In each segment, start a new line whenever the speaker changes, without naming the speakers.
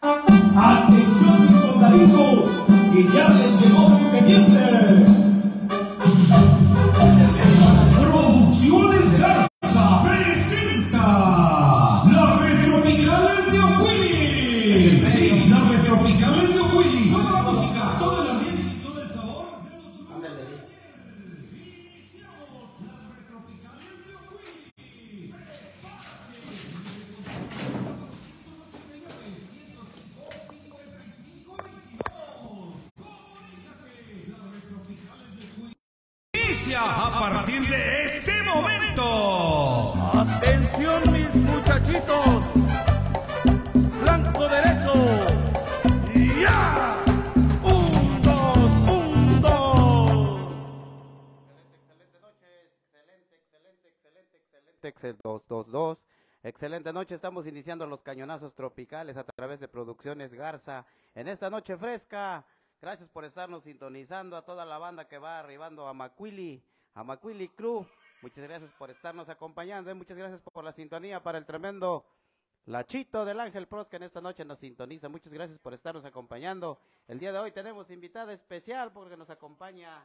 Atención mis soldaditos, que ya les llegó su teniente. Producciones Garza presenta Las Retropicales de Oquili. Sí, Las Retropicales de Oquili. Toda la música, todo el ambiente y todo el sabor. Iniciamos Las Retropicales de Oquili. Inicia a partir de este momento.
Atención mis muchachitos, blanco derecho, ya, 1, 2, 1, 2.
Excelente noche, excelente 222. Excelente noche, estamos iniciando los cañonazos tropicales a través de Producciones Garza. En esta noche fresca, gracias por estarnos sintonizando, a toda la banda que va arribando a Macuili Crew. Muchas gracias por estarnos acompañando, muchas gracias por la sintonía para el tremendo Lachito del Ángel Pros que en esta noche nos sintoniza. Muchas gracias por estarnos acompañando. El día de hoy tenemos invitada especial porque nos acompaña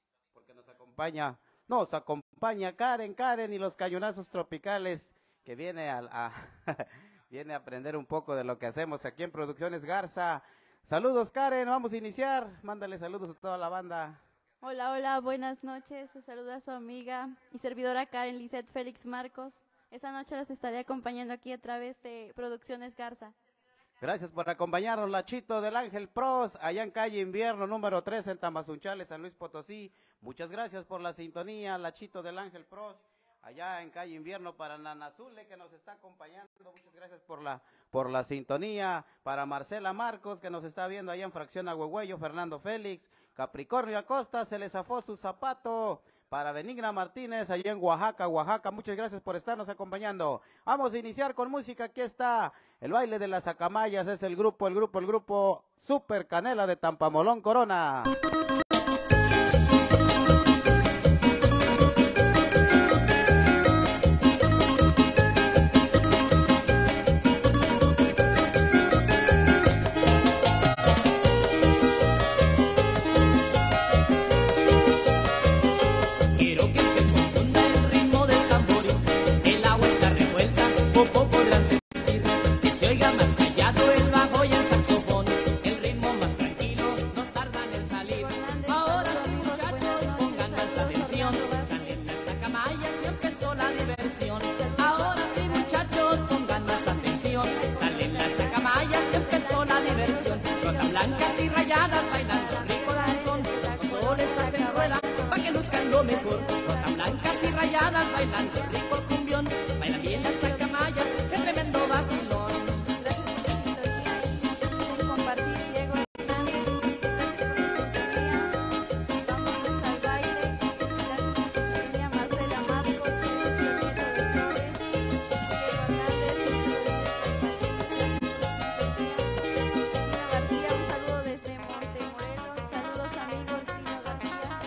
Karen y los cañonazos tropicales, que viene viene a aprender un poco de lo que hacemos aquí en Producciones Garza. Saludos Karen, vamos a iniciar, mándale saludos a toda la banda.
Hola, hola, buenas noches, os saluda a su amiga y servidora Karen Lisette Félix Marcos. Esta noche los estaré acompañando aquí a través de Producciones Garza.
Gracias por acompañarnos, Lachito del Ángel Pros, allá en calle Invierno, número 3, en Tamazunchales, San Luis Potosí. Muchas gracias por la sintonía, Lachito del Ángel Pros, allá en calle Invierno, para Nanazule, que nos está acompañando. Muchas gracias por la sintonía. Para Marcela Marcos, que nos está viendo allá en Fracción Agüehuello, Fernando Félix. Capricornio Acosta, se le zafó su zapato. Para Benigna Martínez, allá en Oaxaca, muchas gracias por estarnos acompañando. Vamos a iniciar con música, aquí está el baile de las acamayas, es el grupo Super Canela de Tampamolón, Corona.
Blancas y rayadas bailando rico danzón, los soles hacen rueda pa' que luzcan lo mejor. Rotas blancas y rayadas bailando rico cumbión, bailan bien las acamayas, qué tremendo vacilón.
Gracias por compartir, Diego Hernández. Vamos al baile. Gracias por Marcela Marcos, Nieto de Flores, Diego Hernández. García, un saludo desde Montemorelos, saludos amigos, Tino García,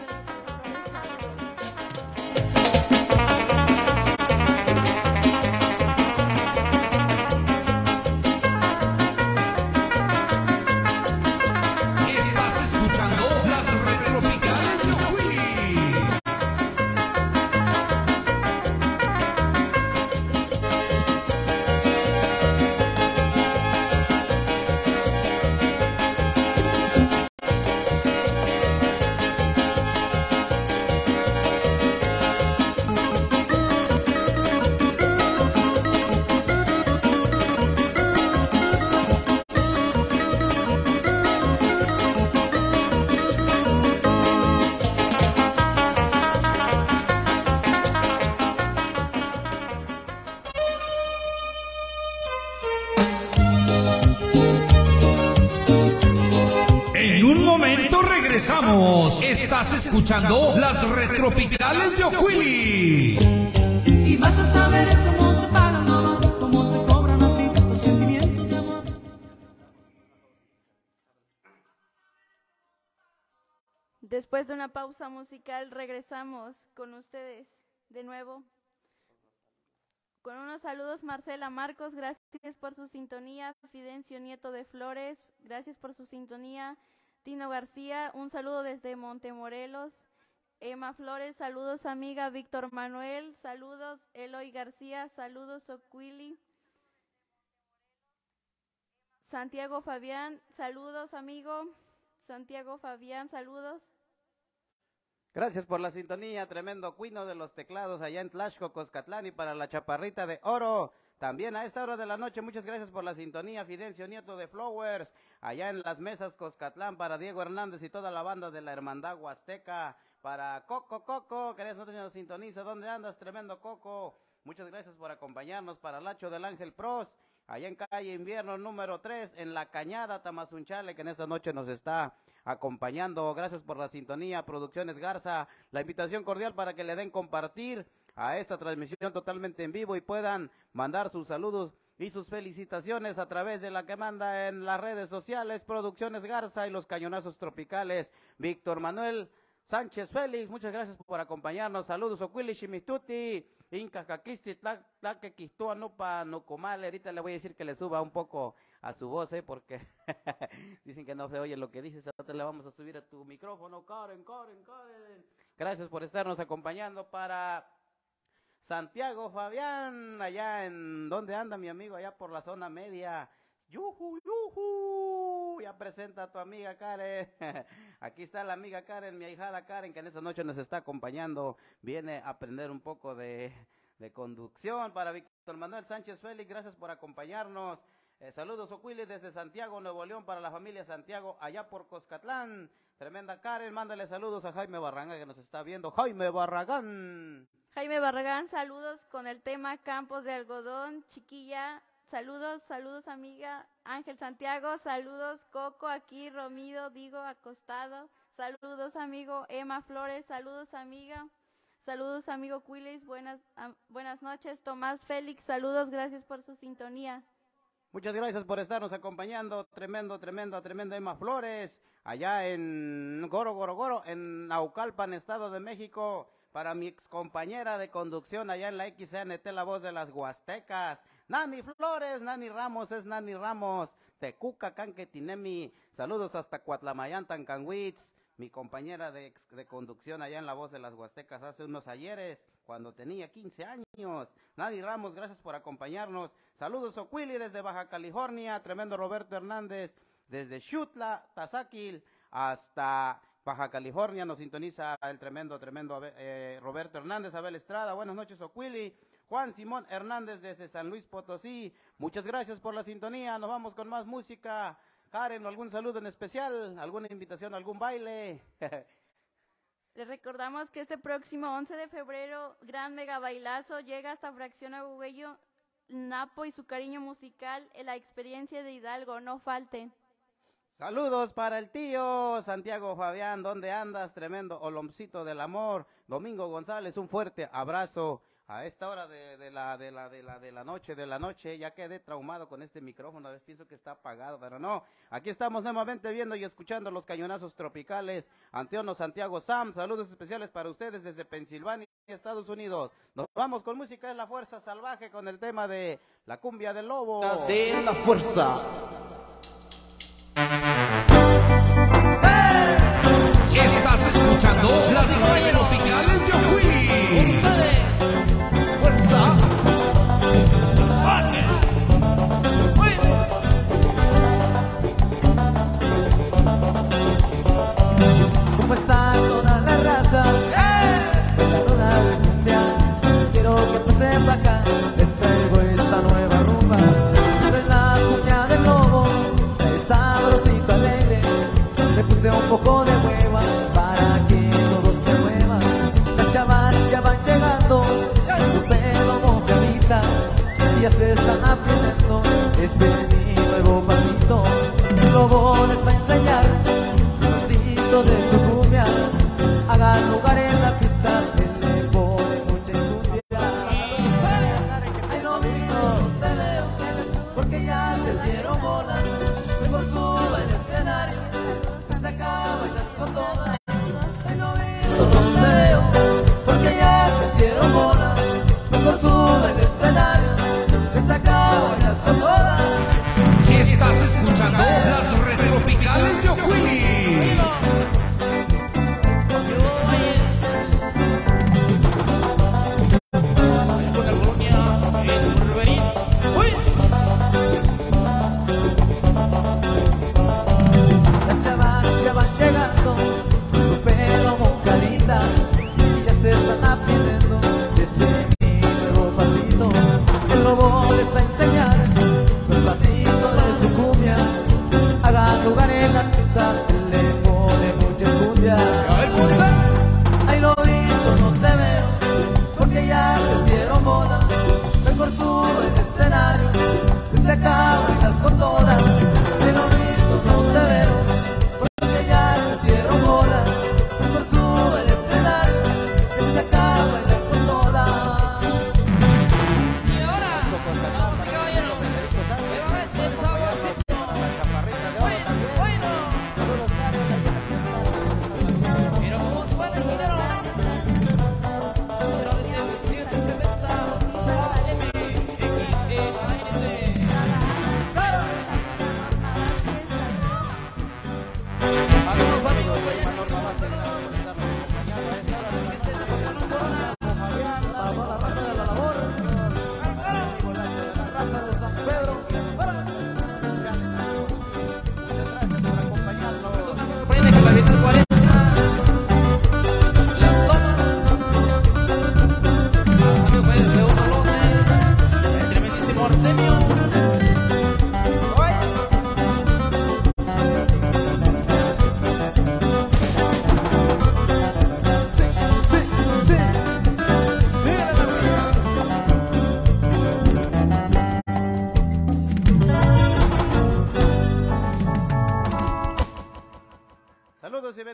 Si estás escuchando Las Retropicales de Oquili. En un momento regresamos. Estás escuchando Las Retropicales de Oquili.
Y vas a saber cómo se pagan, mamá, cómo se cobran así los sentimientos de amor.
Después de una pausa musical regresamos con ustedes de nuevo. Con unos saludos, Marcela Marcos, gracias. por su sintonía. Fidencio Nieto de Flores, gracias por su sintonía. Tino García, un saludo desde Montemorelos. Emma Flores, saludos amiga. Víctor Manuel, saludos. Eloy García, saludos. Oquili. Santiago Fabián, saludos amigo. Santiago Fabián, saludos.
Gracias por la sintonía, tremendo cuino de los teclados allá en Tlaxco, Coscatlán, y para la Chaparrita de Oro. También a esta hora de la noche, muchas gracias por la sintonía, Fidencio Nieto de Flowers, allá en Las Mesas, Coscatlán, para Diego Hernández y toda la banda de la Hermandad Huasteca, para Coco, que esta noche nos sintoniza. ¿Dónde andas, tremendo Coco? Muchas gracias por acompañarnos. Para Lacho del Ángel Pros, allá en calle Invierno número 3, en La Cañada, Tamazunchale, que en esta noche nos está acompañando. Gracias por la sintonía, Producciones Garza. La invitación cordial para que le den compartir a esta transmisión totalmente en vivo y puedan mandar sus saludos y sus felicitaciones a través de la que manda en las redes sociales, Producciones Garza y los Cañonazos Tropicales. Víctor Manuel Sánchez Félix, muchas gracias por acompañarnos. Saludos, Oquili Shimituti, Inca Caquisti, Tlaque Quistua, Nupa, Nucumale. Ahorita le voy a decir que le suba un poco a su voz, porque dicen que no se oye lo que dices. Ahora le vamos a subir a tu micrófono. Karen. Gracias por estarnos acompañando. Para Santiago Fabián, allá en, ¿dónde anda mi amigo? Allá por la zona media. ¡Yujú! Ya presenta a tu amiga Karen. Aquí está la amiga Karen, mi ahijada Karen, que en esta noche nos está acompañando. Viene a aprender un poco de conducción. Para Víctor Manuel Sánchez Félix, gracias por acompañarnos. Saludos, Oquili, desde Santiago, Nuevo León, para la familia Santiago, allá por Coscatlán. Tremenda Karen, mándale saludos a Jaime Barragán, que nos está viendo. Jaime Barragán,
Saludos con el tema Campos de Algodón, chiquilla. Saludos amiga. Ángel Santiago, saludos. Coco aquí, Romido, Digo acostado. Saludos amigo. Emma Flores, saludos amiga. Saludos amigo Quilis, buenas noches. Tomás Félix, saludos, gracias por su sintonía.
Muchas gracias por estarnos acompañando. Tremenda Emma Flores, allá en Goro, en Naucalpan, Estado de México. Para mi ex compañera de conducción allá en la XNT, la voz de las Huastecas, Nani Flores, Nani Ramos, Tecuca, Canquetinemi. Saludos hasta Cuatlamayán, Tancanwitz. Mi compañera de conducción allá en la voz de las Huastecas hace unos ayeres, cuando tenía 15 años. Nani Ramos, gracias por acompañarnos. Saludos, Oquili, desde Baja California. Tremendo Roberto Hernández, desde Xutla, Tazaquil, hasta Baja California. Nos sintoniza el tremendo Roberto Hernández. Abel Estrada, buenas noches, Oquili. Juan Simón Hernández, desde San Luis Potosí. Muchas gracias por la sintonía. Nos vamos con más música. Karen, ¿algún saludo en especial? ¿Alguna invitación a algún baile?
Les recordamos que este próximo 11 de febrero, gran mega bailazo, llega hasta Fracción Agüello, Napo y su cariño musical, en la experiencia de Hidalgo, no falten.
Saludos para el tío Santiago Fabián, ¿dónde andas? Tremendo Olomcito del Amor. Domingo González, un fuerte abrazo. A esta hora de la noche, ya quedé traumado con este micrófono, a veces pienso que está apagado, pero no. Aquí estamos nuevamente viendo y escuchando los Cañonazos Tropicales. Anteono Santiago Sam, saludos especiales para ustedes desde Pensilvania, Estados Unidos. Nos vamos con música de la Fuerza Salvaje con el tema de la cumbia del lobo.
De la fuerza.
Estás escuchando las tropicales de Oquili.
Fuerza. ¿Cómo está toda la raza? Con la roda de cumbia. Quiero que pasen para acá. Les traigo esta nueva rumba. Es la cumbia del lobo. Es sabrosito, alegre. Le puse un poco de hueva para que todo se mueva. Las chavas ya van llegando, su pelo mojadita, y ya se están aprendiendo mi nuevo pasito. El lobo les va a enseñar un pasito de su cumbia. Hagan lugar en la pista, él le pone mucha cumbia. Ay, no, no te veo, porque ya te hicieron bola. Mejor suba al escenario, hasta acá bailas con todas. Ay, no, no te veo, porque ya te hicieron bola. Mejor sube al escenario, hasta acá bailas con todas.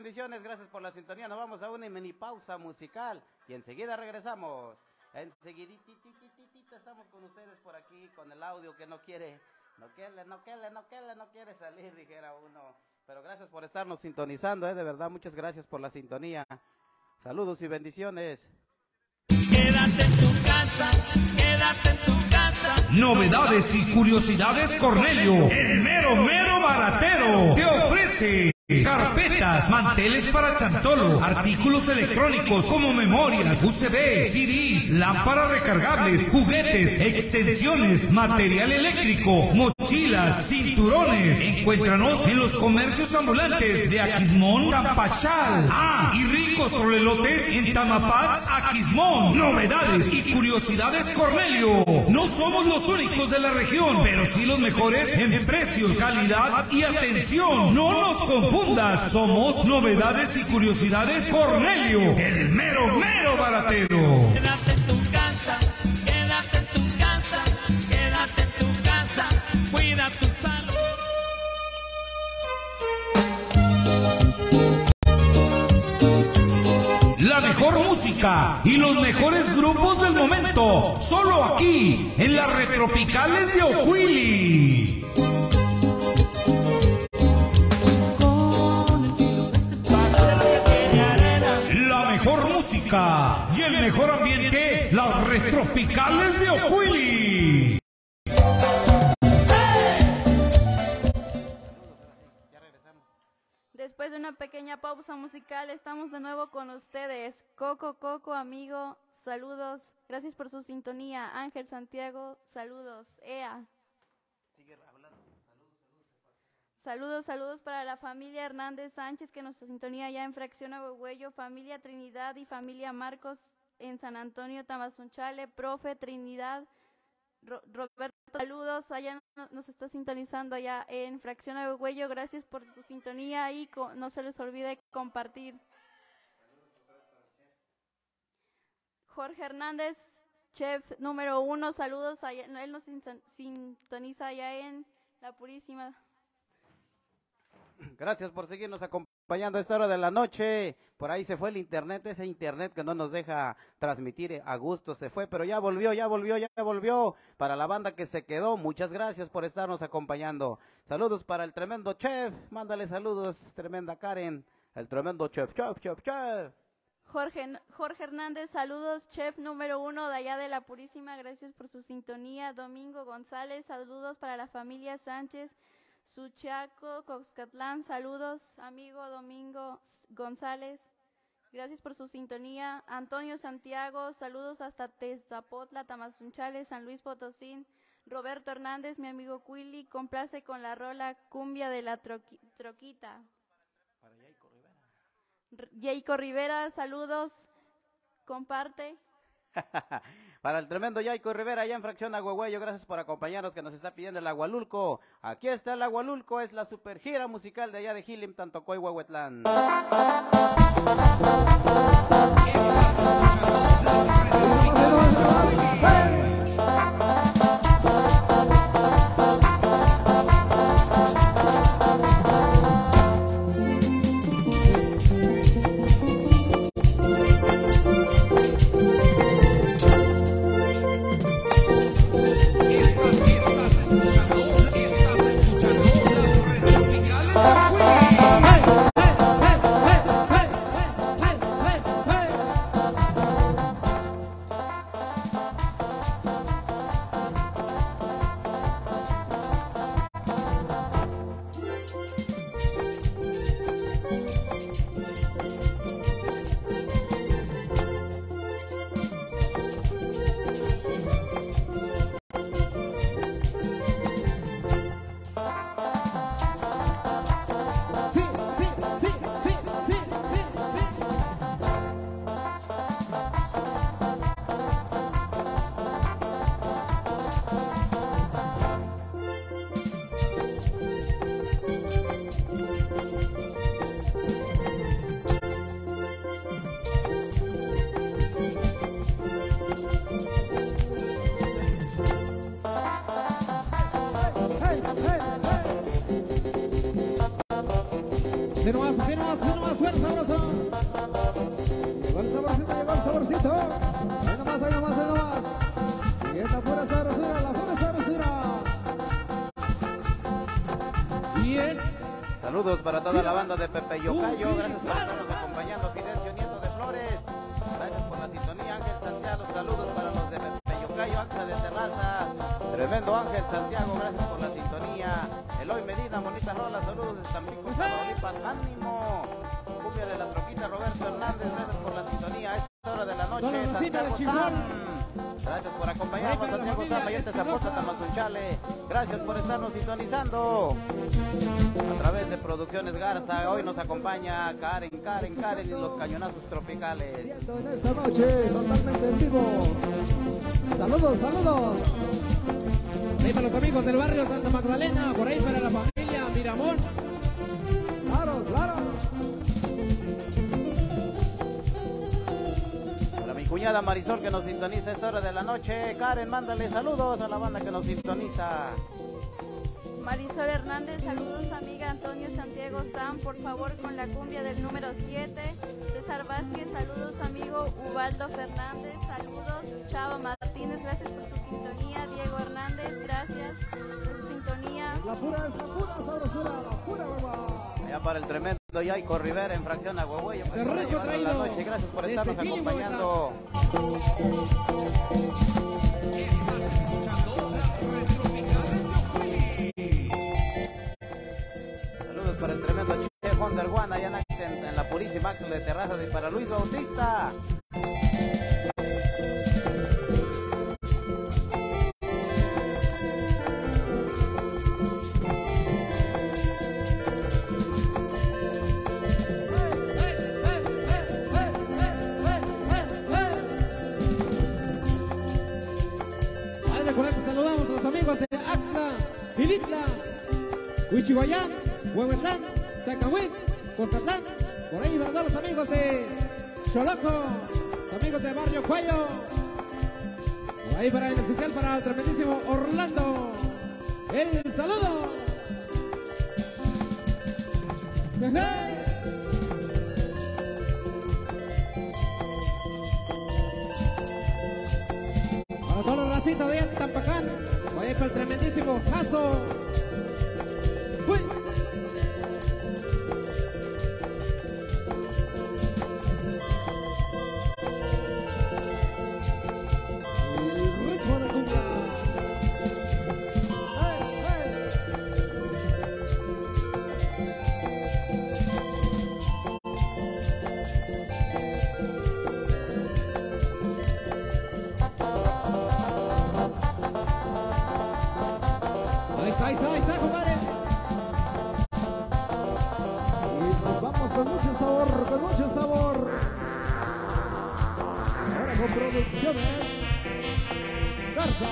bendiciones, gracias por la sintonía. Nos vamos a una mini pausa musical y enseguida regresamos. Enseguidita estamos con ustedes por aquí con el audio que no quiere salir, dijera uno. Pero gracias por estarnos sintonizando, de verdad, muchas gracias por la sintonía. Saludos y bendiciones.
Quédate en tu casa, quédate en tu casa.
Novedades y curiosidades Cornelio, el mero baratero, te ofrece carpetas, manteles para chantolo, artículos electrónicos como memorias, USB, CDs, lámparas recargables, juguetes, extensiones, material eléctrico, mochilas, cinturones. Encuéntranos en los comercios ambulantes de Aquismón, Tampachal. Y ricos trolelotes en Tamapats, Aquismón. Novedades y curiosidades Cornelio. No somos los únicos de la región, pero sí los mejores en precios, calidad y atención. No nos confundas. Somos Novedades y Curiosidades Cornelio, el mero baratero.
Quédate en tu casa, quédate en tu casa, quédate en tu casa, cuida tu salud.
La mejor música y los mejores grupos del momento, solo aquí, en las Retropicales de Ocuili. Música y el mejor ambiente, las Retropicales de Ocuili.
Después de una pequeña pausa musical, estamos de nuevo con ustedes. Coco, amigo, saludos. Gracias por su sintonía. Ángel Santiago, saludos. Ea. Saludos para la familia Hernández Sánchez que nos sintonía ya en Fracción Agüegüello, familia Trinidad y familia Marcos en San Antonio, Tamazunchale, profe Trinidad, Roberto, saludos, allá nos está sintonizando allá en Fracción Agüegüello, gracias por tu sintonía y no se les olvide compartir. Jorge Hernández, chef número 1, saludos, allá, él nos sintoniza allá en La Purísima.
Gracias por seguirnos acompañando a esta hora de la noche. Por ahí se fue el internet, ese internet que no nos deja transmitir a gusto se fue, pero ya volvió. Para la banda que se quedó, muchas gracias por estarnos acompañando. Saludos para el tremendo chef, mándale saludos, tremenda Karen, el tremendo chef.
Jorge Hernández, saludos, chef número 1 de allá de La Purísima, gracias por su sintonía. Domingo González, saludos para la familia Sánchez, Suchaco, Coxcatlán, saludos, amigo Domingo González, gracias por su sintonía. Antonio Santiago, saludos hasta Tezapotla, Tamazunchale, San Luis Potosí. Roberto Hernández, mi amigo Cuili, complace con la rola Cumbia de la Troquita.
Para Jayco Rivera.
Jayco Rivera, saludos, comparte.
Para el tremendo Jayco Rivera allá en Fracción Agüegüello, gracias por acompañarnos que nos está pidiendo el Agualulco. Aquí está el Agualulco, es la super gira musical de allá de Gilim, Tantocoy, Huehuetlán.
Así nomás, así nomás, así nomás, suena sabroso. Llegó el saborcito, llegó el saborcito. Ahí nomás, ahí nomás, ahí nomás. Y esta pura sabrosura, la pura sabrosura. Y es...
Saludos para toda la banda de Pepe Yocayo, gracias por estarnos acompañando, Fidencio Nieto de Flores, gracias por la sintonía, Ángel Santiago, saludos para los de Pepe Yocayo, Ángel de Terraza, tremendo Ángel Santiago, gracias por la sintonía, Eloy Medina, bonita Lola, saludos de Tampico, Tamaulipas, ánimo, cumbia de la troquita, Roberto Hernández, gracias por la sintonía, a esta hora de la noche, Santiago Sam, gracias por acompañarnos, Santiago Sam, Mayente Zaposa, Tamazunchale, gracias por estarnos sintonizando. A través de Producciones Garza, hoy nos acompaña Karen y los cañonazos tropicales.
En esta noche, totalmente en vivo. Saludos, saludos. Ahí para los amigos del barrio Santa Magdalena, por ahí para la familia Miramón. Claro, claro.
Para mi cuñada Marisol que nos sintoniza a esta hora de la noche. Karen, mándale saludos a la banda que nos sintoniza.
Marisol Hernández, saludos amiga Antonio Santiago Sam, por favor con la cumbia del número 7. César Vázquez, saludos amigo Ubaldo Fernández, saludos. Chava Martínez, gracias por su sintonía. Diego Hernández, gracias por su sintonía.
La pura sabrosura, la pura hueva.
Allá para el tremendo Yaico Rivera en fracción a Huehueyo.
De rico traído.
La noche. Gracias por estarnos
Desde
acompañando.
Estás escuchando las retropicales de Ocuili.
Saludos para el tremendo Che Wonder One allá en la purísima Axel de Terrazas y para Luis Bautista.
Con esto saludamos a los amigos de Axla, Pilitla, Huichihuayán, Huehuetlán, Tacahuitz, Coscatlán, por ahí verdad los amigos de Xoloco, los amigos de Barrio Cuello, por ahí para en especial para el tremendísimo Orlando, el saludo. ¡Jeje! Para toda la racita de Tampacán, voy a ir para el tremendísimo Jaso. ¡Uy! El ritmo de cumbia. ¡Hey, hey! Ahí está, compadre. Y nos vamos con mucho sabor, con mucho sabor. Ahora con Producciones Garza.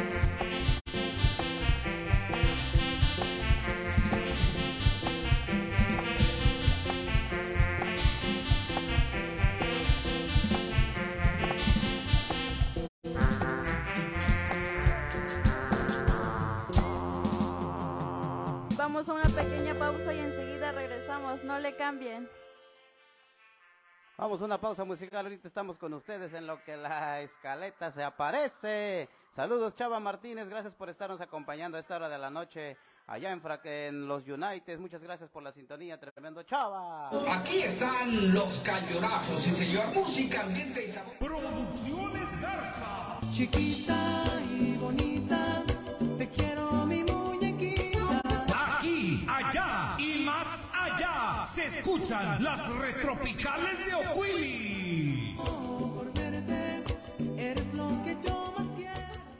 Vamos a una pequeña pausa y enseguida regresamos, no le cambien.
Vamos a una pausa musical, ahorita estamos con ustedes en lo que la escaleta se aparece. Saludos Chava Martínez, gracias por estarnos acompañando a esta hora de la noche allá en los United. Muchas gracias por la sintonía, tremendo Chava.
Aquí están los cañonazos, sí señor, música, ambiente y sabor.
Producciones Garza.
Chiquita y bonita, te quiero mi muñequita.
Aquí, allá y más allá se escuchan las retropicales de Ocuili.
Por verte, eres lo que yo más quiero.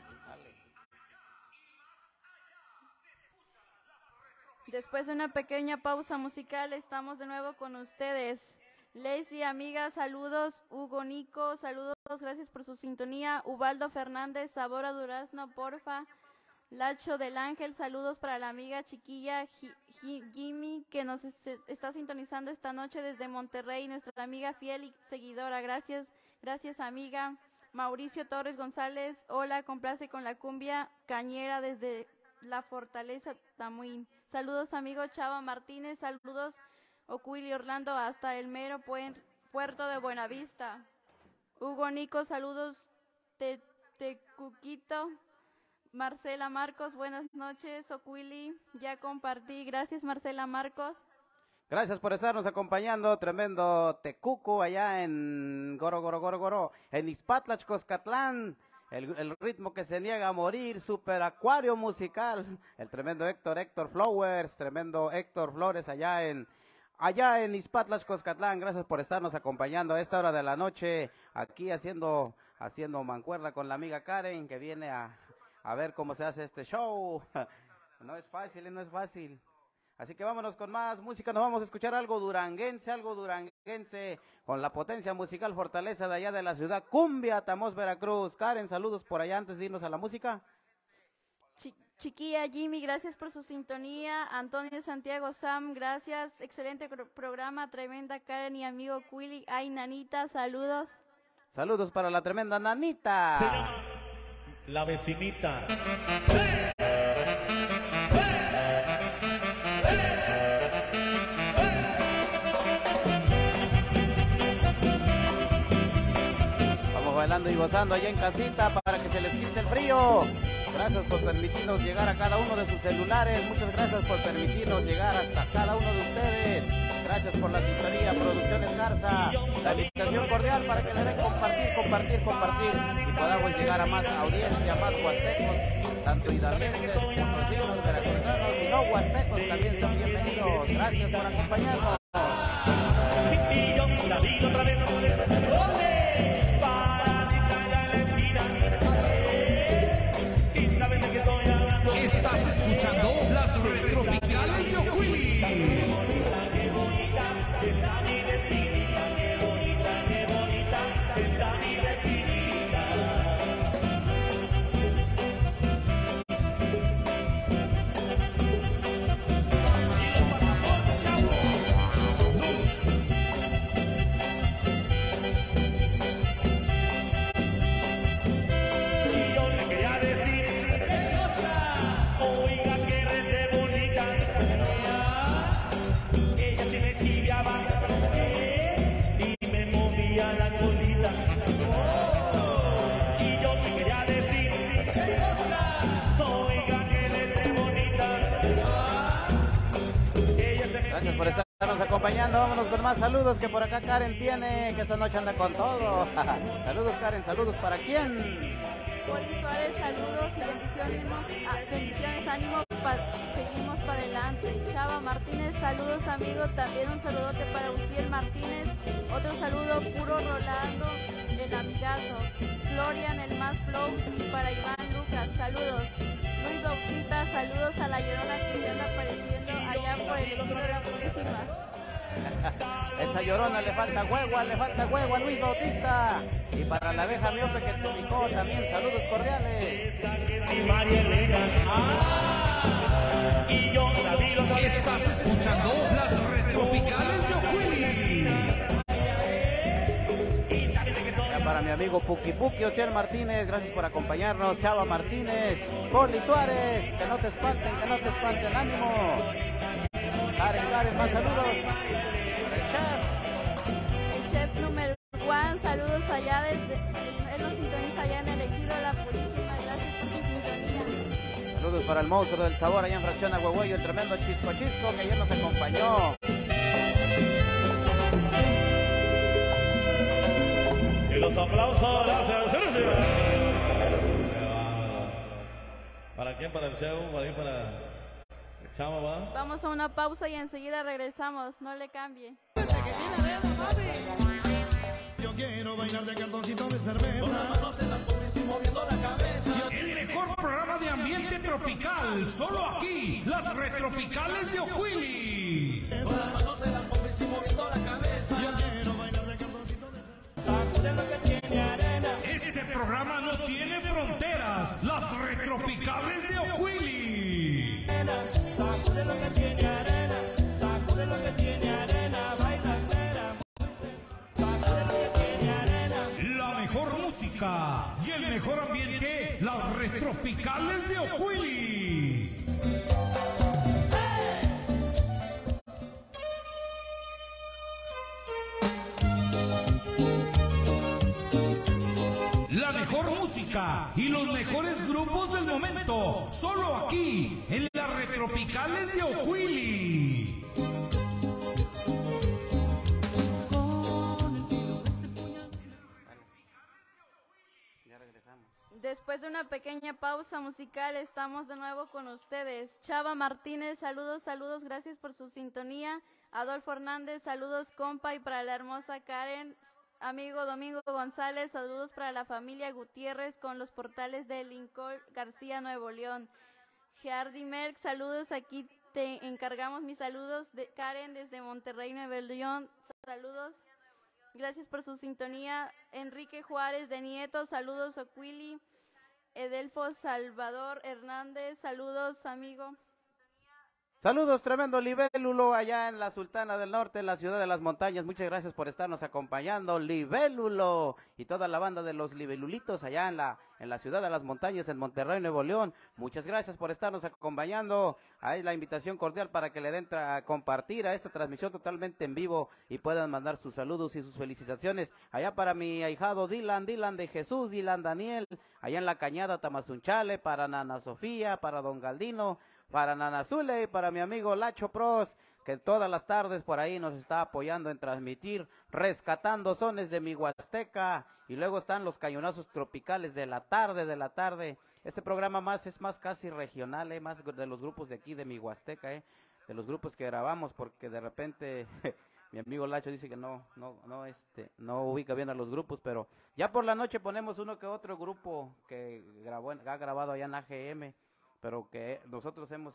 Después de una pequeña pausa musical, estamos de nuevo con ustedes. Lacey, amiga, saludos. Hugo Nico, saludos, gracias por su sintonía. Ubaldo Fernández, sabor a durazno, porfa. Lacho del Ángel, saludos para la amiga chiquilla Jimmy, que nos está sintonizando esta noche desde Monterrey, nuestra amiga fiel y seguidora. Gracias, gracias amiga. Mauricio Torres González, hola, complace con la cumbia cañera desde la Fortaleza Tamuín. Saludos amigo Chava Martínez, saludos Ocuili Orlando hasta el mero puerto de Buenavista. Hugo Nico, saludos Tecuquito. Marcela Marcos, buenas noches. Ocuili, ya compartí. Gracias, Marcela Marcos.
Gracias por estarnos acompañando, tremendo Tecuco allá en Goro, en Ixpatlach, Coscatlán, el ritmo que se niega a morir, super acuario musical, el tremendo Héctor Flowers, tremendo Héctor Flores allá en Ixpatlach, Coscatlán. Gracias por estarnos acompañando a esta hora de la noche, aquí haciendo mancuerna con la amiga Karen, que viene a ver cómo se hace este show. No es fácil. Así que vámonos con más música, nos vamos a escuchar algo duranguense, con la potencia musical fortaleza de allá de la ciudad, Cumbia, Tamos, Veracruz. Karen, saludos por allá antes de irnos a la música.
Chiquilla Jimmy, gracias por su sintonía. Antonio Santiago Sam, gracias. Excelente programa, tremenda Karen y amigo Quilly. Ay, Nanita, saludos.
Saludos para la tremenda Nanita.
Se llama La Vecinita.
Bailando y gozando allá en casita para que se les quite el frío. Gracias por permitirnos llegar a cada uno de sus celulares. Muchas gracias por permitirnos llegar hasta cada uno de ustedes. Gracias por la sintonía, Producciones Garza. La invitación cordial para que le den compartir y podamos llegar a más audiencia, más huastecos, tanto hidalguenses, potosinos, veracruzanos y no huastecos también son bienvenidos. Gracias por acompañarnos.
Estás escuchando las retropicales de Ocuili.
Gracias por estarnos acompañando. Vámonos con más saludos que por acá Karen tiene, que esta noche anda con todo. Saludos Karen, saludos para quién.
Poli Suárez, saludos y bendiciones, ánimo, seguimos para adelante. Chava Martínez, saludos amigo, también un saludote para Uciel Martínez, otro saludo puro Rolando, el amigazo, Florian, el más flow, y para Iván Lucas, saludos. Luis Bautista, saludos a la Llorona que se anda apareciendo allá por el ejido de la Purísima.
Esa Llorona le falta huevo a Luis Bautista. Y para la abeja miope que te ubicó también, saludos cordiales.
Estás escuchando las retropicales de Ocuili.
Para mi amigo Puki Ociel Martínez, gracias por acompañarnos. Chava Martínez, Poli Suárez, que no te espanten, ánimo. Karen, más saludos.
El chef número 1, saludos allá él nos sintoniza allá en el ejido de la Purísima, gracias por su sintonía.
Saludos para el monstruo del sabor allá en Fracción Agüehueyo, el tremendo Chisco que ayer nos acompañó.
Y los aplausos, gracias. ¿Para quién? ¿Para el chavo? ¿Para quién? ¿Para el chavo, va?
Vamos a una pausa y enseguida regresamos, no le cambie.
Yo quiero bailar de cartoncito de cerveza. Con las manos en las pobres y moviendo la cabeza. El mejor programa de ambiente tropical, solo aquí, las retropicales de Ocuili. Con las manos en las pobres y moviendo la cabeza. Yo quiero bailar de cartoncito de cerveza. Sacude lo que tiene arena. Este programa no tiene fronteras, las retropicales de Ocuili. Sacude lo que tiene arena, sacude lo que tiene arena, baila entera. Sacude lo que tiene arena. La mejor música y el mejor ambiente, las retropicales de Ocuili. la mejor música y los mejores grupos del momento, solo aquí, en las Retropicales de Ocuili.
Después de una pequeña pausa musical, estamos de nuevo con ustedes. Chava Martínez, saludos, saludos, gracias por su sintonía. Adolfo Hernández, saludos, compa, y para la hermosa Karen. Amigo Domingo González, saludos para la familia Gutiérrez con los portales de Lincoln García, Nuevo León. Gerardi Merck, saludos, aquí te encargamos mis saludos. De Karen desde Monterrey, Nuevo León, saludos. Gracias por su sintonía. Enrique Juárez de Nieto, saludos, Ocuili. Edelfo Salvador Hernández, saludos, amigo.
Saludos, tremendo Libélulo, allá en la Sultana del Norte, en la ciudad de las montañas. Muchas gracias por estarnos acompañando, Libélulo, y toda la banda de los Libelulitos allá en la ciudad de las montañas, en Monterrey, Nuevo León. Muchas gracias por estarnos acompañando. Ahí la invitación cordial para que le den a compartir a esta transmisión totalmente en vivo y puedan mandar sus saludos y sus felicitaciones. Allá para mi ahijado Dylan de Jesús, Dylan Daniel, allá en la Cañada Tamazunchale, para Nana Sofía, para Don Galdino, para Nana Zule y para mi amigo Lacho Pros, que todas las tardes por ahí nos está apoyando en transmitir, rescatando sones de mi Huasteca. Y luego están los cañonazos tropicales de la tarde. Este programa es más casi regional, más de los grupos de aquí de mi Huasteca, de los grupos que grabamos, porque de repente mi amigo Lacho dice que no ubica bien a los grupos, pero ya por la noche ponemos uno que otro grupo que ha grabado allá en AGM, pero que nosotros hemos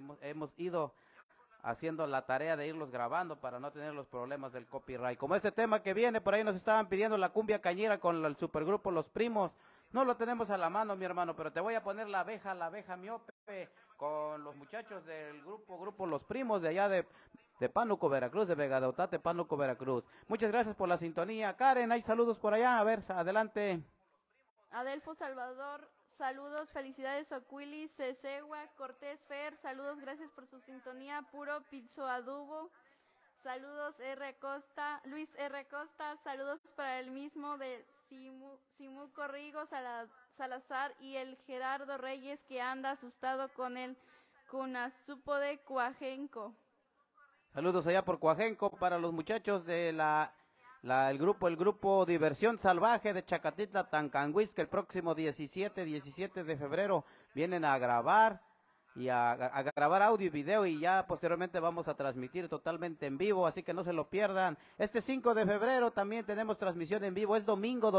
ido haciendo la tarea de irlos grabando para no tener los problemas del copyright. Como este tema que viene, por ahí nos estaban pidiendo la cumbia cañera con el supergrupo Los Primos. No lo tenemos a la mano, mi hermano, pero te voy a poner la abeja miope con los muchachos del grupo Los Primos de allá de Pánuco, Veracruz, de Vega de Otate, Pánuco, Veracruz. Muchas gracias por la sintonía. Karen, hay saludos por allá, a ver, adelante.
Adelfo Salvador, saludos, felicidades Ocuili, Cesegua, Cortés Fer, saludos, gracias por su sintonía, Puro Pizzo Adubo, saludos Luis R. Costa, saludos para el mismo de Simuco Rigo, Salazar y el Gerardo Reyes que anda asustado con el Cunazupo de Coajenco.
Saludos allá por Coajenco para los muchachos de el grupo Diversión Salvaje de Chacatitla, Tancanguis, que el próximo 17 de febrero vienen a grabar y a grabar audio y video, y ya posteriormente vamos a transmitir totalmente en vivo, así que no se lo pierdan. Este 5 de febrero también tenemos transmisión en vivo, es domingo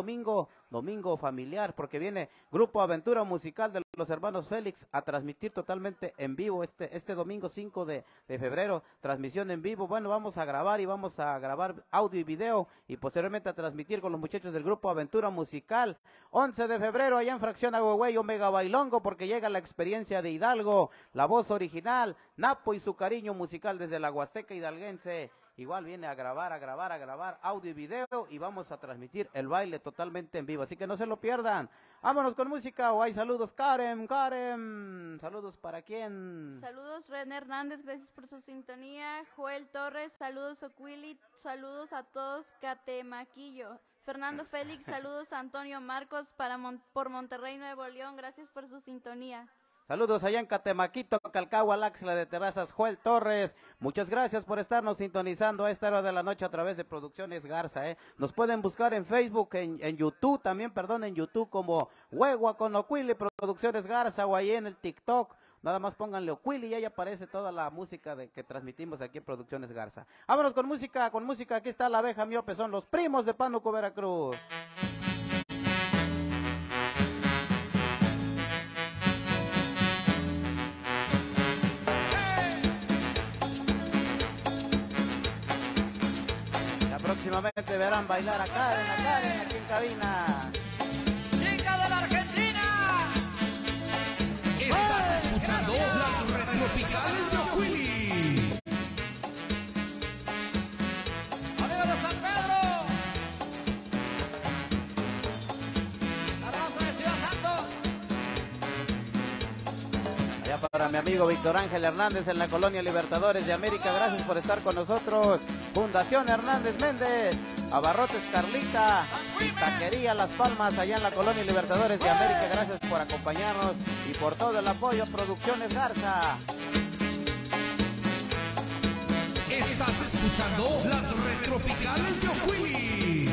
familiar, porque viene Grupo Aventura Musical de los hermanos Félix a transmitir totalmente en vivo este domingo 5 de febrero, transmisión en vivo. Bueno, vamos a grabar audio y video y posteriormente a transmitir con los muchachos del Grupo Aventura Musical. 11 de febrero allá en Fracción Agüegüey, Omega Bailongo, porque llega la experiencia de Hidalgo, la voz original, Napo y su cariño musical desde la Huasteca hidalguense. Igual viene a grabar audio y video, y vamos a transmitir el baile totalmente en vivo, así que no se lo pierdan. Vámonos con música, o hay saludos. Karen, saludos para quién.
Saludos René Hernández, gracias por su sintonía. Joel Torres, saludos Ocuili, saludos a todos Catemaquillo. Fernando Félix, saludos a Antonio Marcos por Monterrey, Nuevo León, gracias por su sintonía.
Saludos allá en Catemaquito, Calcagua, Laxla de Terrazas, Joel Torres. Muchas gracias por estarnos sintonizando a esta hora de la noche a través de Producciones Garza. Nos pueden buscar en Facebook, en YouTube, en YouTube como Huegua con Ocuili, Producciones Garza, o ahí en el TikTok. Nada más pónganle Ocuili y ahí aparece toda la música que transmitimos aquí en Producciones Garza. Vámonos con música, aquí está la abeja miope, son Los Primos de Pánuco, Veracruz. Próximamente verán bailar a Karen aquí en cabina.
¡Chica de la Argentina!
Estás escuchando las Retropicales de Ocuili.
¡Amigos de San Pedro! ¡La raza de Ciudad Santos!
Allá para mi amigo Víctor Ángel Hernández en la Colonia Libertadores de América, gracias por estar con nosotros. Fundación Hernández Méndez, Abarrotes Carlita y Taquería Las Palmas, allá en la Colonia Libertadores de América. Gracias por acompañarnos y por todo el apoyo. Producciones Garza.
Estás escuchando las Retropicales de Oquili.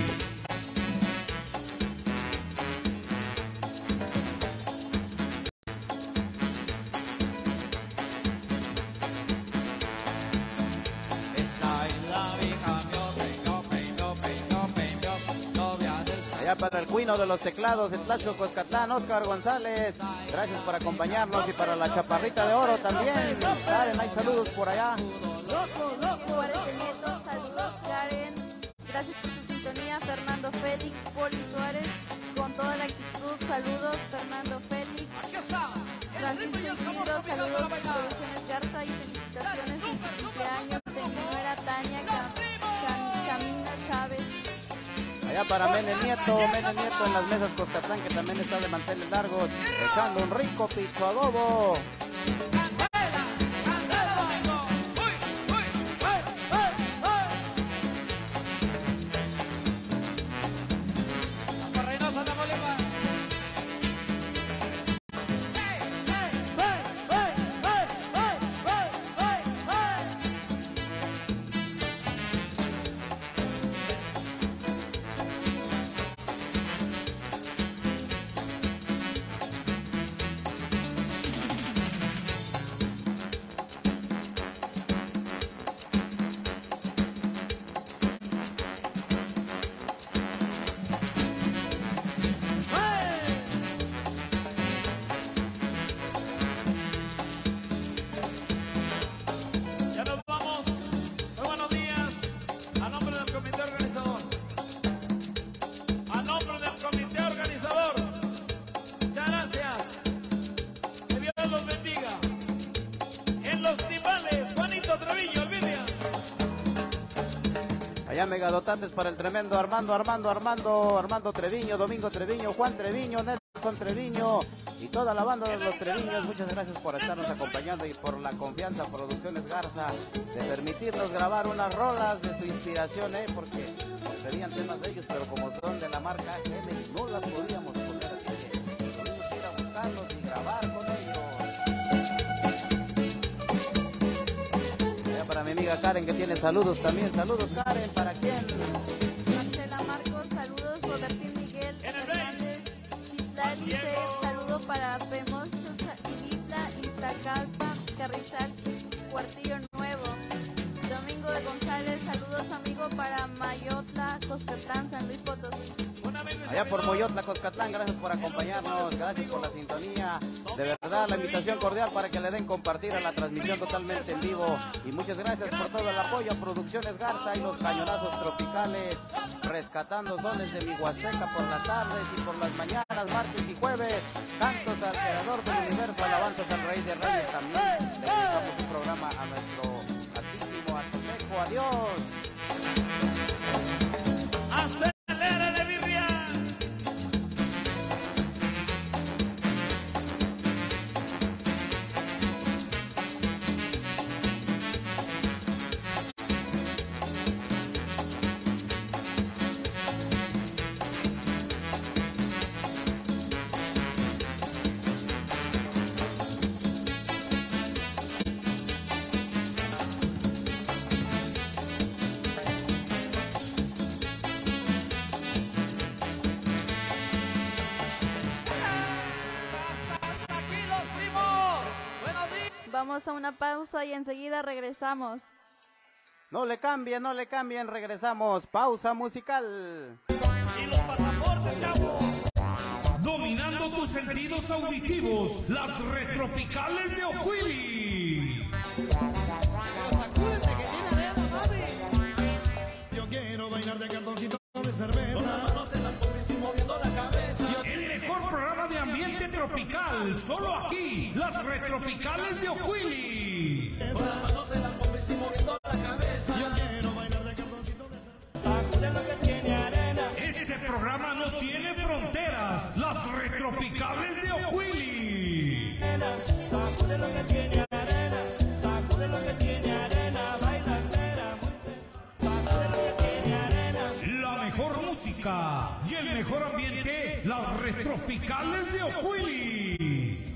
Allá para el cuino de los teclados, el Tlaxo Coscatlán, Oscar González. Gracias por acompañarnos y para la Chaparrita de Oro también. Karen, hay saludos por allá.
Juárez de Nieto, saludos Karen. Gracias por su sintonía. Fernando Félix, Poli Suárez, con toda la actitud. Saludos Fernando Félix. Francisco Isidro, saludos Producciones Garza y felicitaciones en su cumpleaños de mi nuera Tania Camina Chávez.
Allá para Mene Nieto en las mesas Coscatlán, que también está de manteles largos, echando un rico pizzo adobo. Allá megadotantes para el tremendo Armando Treviño, Domingo Treviño, Juan Treviño, Nelson Treviño y toda la banda de los Treviños. Muchas gracias por estarnos acompañando y por la confianza, Producciones Garza, de permitirnos grabar unas rolas de su inspiración, porque serían temas de ellos, pero como son de la marca Genesis, no las podíamos poner, así que tuvimos que ir a buscarlos y grabar con ellos. Para mi amiga Karen, que tiene saludos también. Saludos, Karen. ¿Para quién?
Marcela Marcos, saludos. Robertín Miguel Hernández Chitlal dice saludo para Pemoso, Ibitla, Iztacalpa, Carrizal, Cuartillo Nuevo. Domingo de González, saludos amigo para Mayotla, Coscatlán, San Luis Potosí.
Allá por Moyotla, Coscatlán, gracias por acompañarnos, gracias por la sintonía. De verdad, la invitación cordial para que le den compartir a la transmisión totalmente en vivo. Y muchas gracias por todo el apoyo a Producciones Garza y los cañonazos tropicales, rescatando sones de mi Huasteca por las tardes y por las mañanas, martes y jueves. Cantos al Creador del Universo, alabanzas al Rey de Reyes también. Le dedicamos un programa a nuestro altísimo Atoteco. Adiós.
¡Acelérale, birria!
Vamos a una pausa y enseguida regresamos.
No le cambien, regresamos. Pausa musical.
Y los pasaportes, chavos.
Dominando tus sentidos auditivos, las Retropicales de Oquili.
Yo quiero bailar de cartoncito de cerveza. Con las manos en las pompis y moviendo la cabeza.
El mejor programa de ambiente tropical, solo aquí, las Retropicales de Oquili.
Con las manos en las pompis y moviendo la cabeza. Yo quiero bailar de cartoncito de cerveza. Sacude lo que tiene arena.
Este programa no tiene fronteras, las Retropicales de Oquili.
Sacude lo que tiene arena. Sacude lo que tiene arena. Bailandera. Sacude lo que tiene arena.
La mejor ambiente, las Retropicales de Ocuili.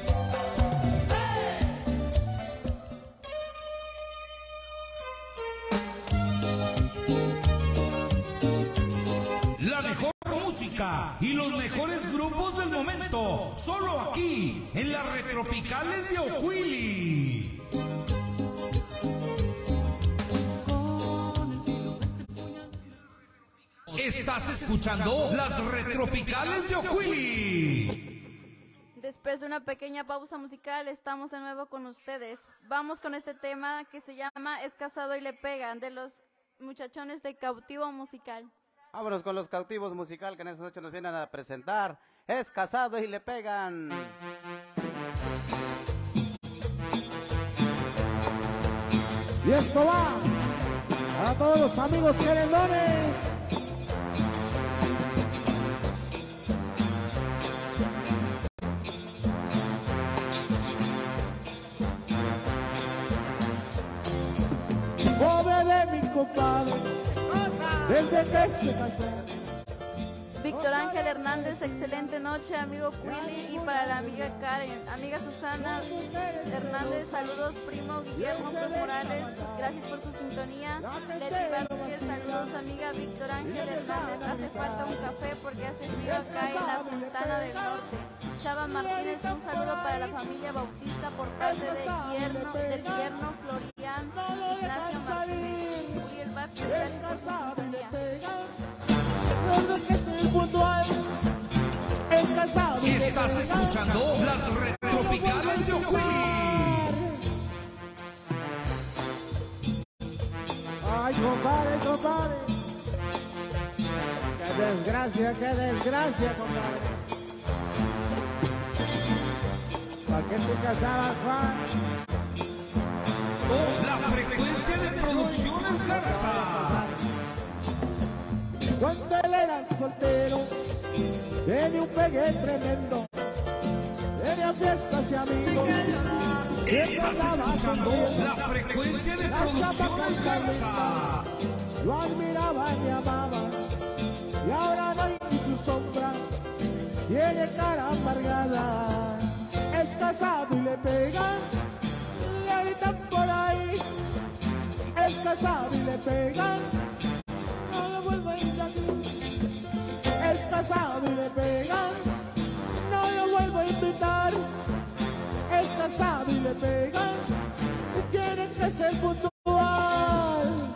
La mejor música y los mejores grupos del momento, solo aquí, en las Retropicales de Ocuili. Estás escuchando las Retropicales de Ocuili.
Después de una pequeña pausa musical, estamos de nuevo con ustedes. Vamos con este tema que se llama Es casado y le pegan, de los muchachones de Cautivo Musical.
Vámonos con los Cautivos Musical, que en esta noche nos vienen a presentar Es casado y le pegan.
Y esto va a todos los amigos querendones. Pobre de mi compadre, desde que se casó.
Víctor Ángel Hernández, excelente noche, amigo Willy, y para la amiga Karen, amiga Susana Hernández, saludos, primo Guillermo Cruz Morales, gracias por su sintonía. Leti Vázquez, saludos, amiga Víctor Ángel Hernández, hace falta un café porque hace frío acá en la Sultana del Norte. Chava Martínez, un saludo para la familia Bautista por parte del yerno Florian Ignacio Martínez. Uriel Vázquez, gracias por su sintonía.
Si estás escuchando las Retropicales de Ocuili.
Ay, compadre, compadre. Qué desgracia, compadre. ¿Para qué te casabas, Juan?
Oh, la frecuencia de Producciones Garza.
Cuando él era soltero, tenía un pegue tremendo, tenía fiestas y amigos.
Estás escuchando la frecuencia de Producciones Garza.
Lo admiraban y amaban, y ahora no hay ni su sombra, tiene cara amargada. Es casado y le pegan, le gritan por ahí. Es casado y le pegan, no lo vuelvo a ir aquí. Es casado y le pegan, no lo vuelvo a invitar. Es casado y le pegan, tienen que ser puntual.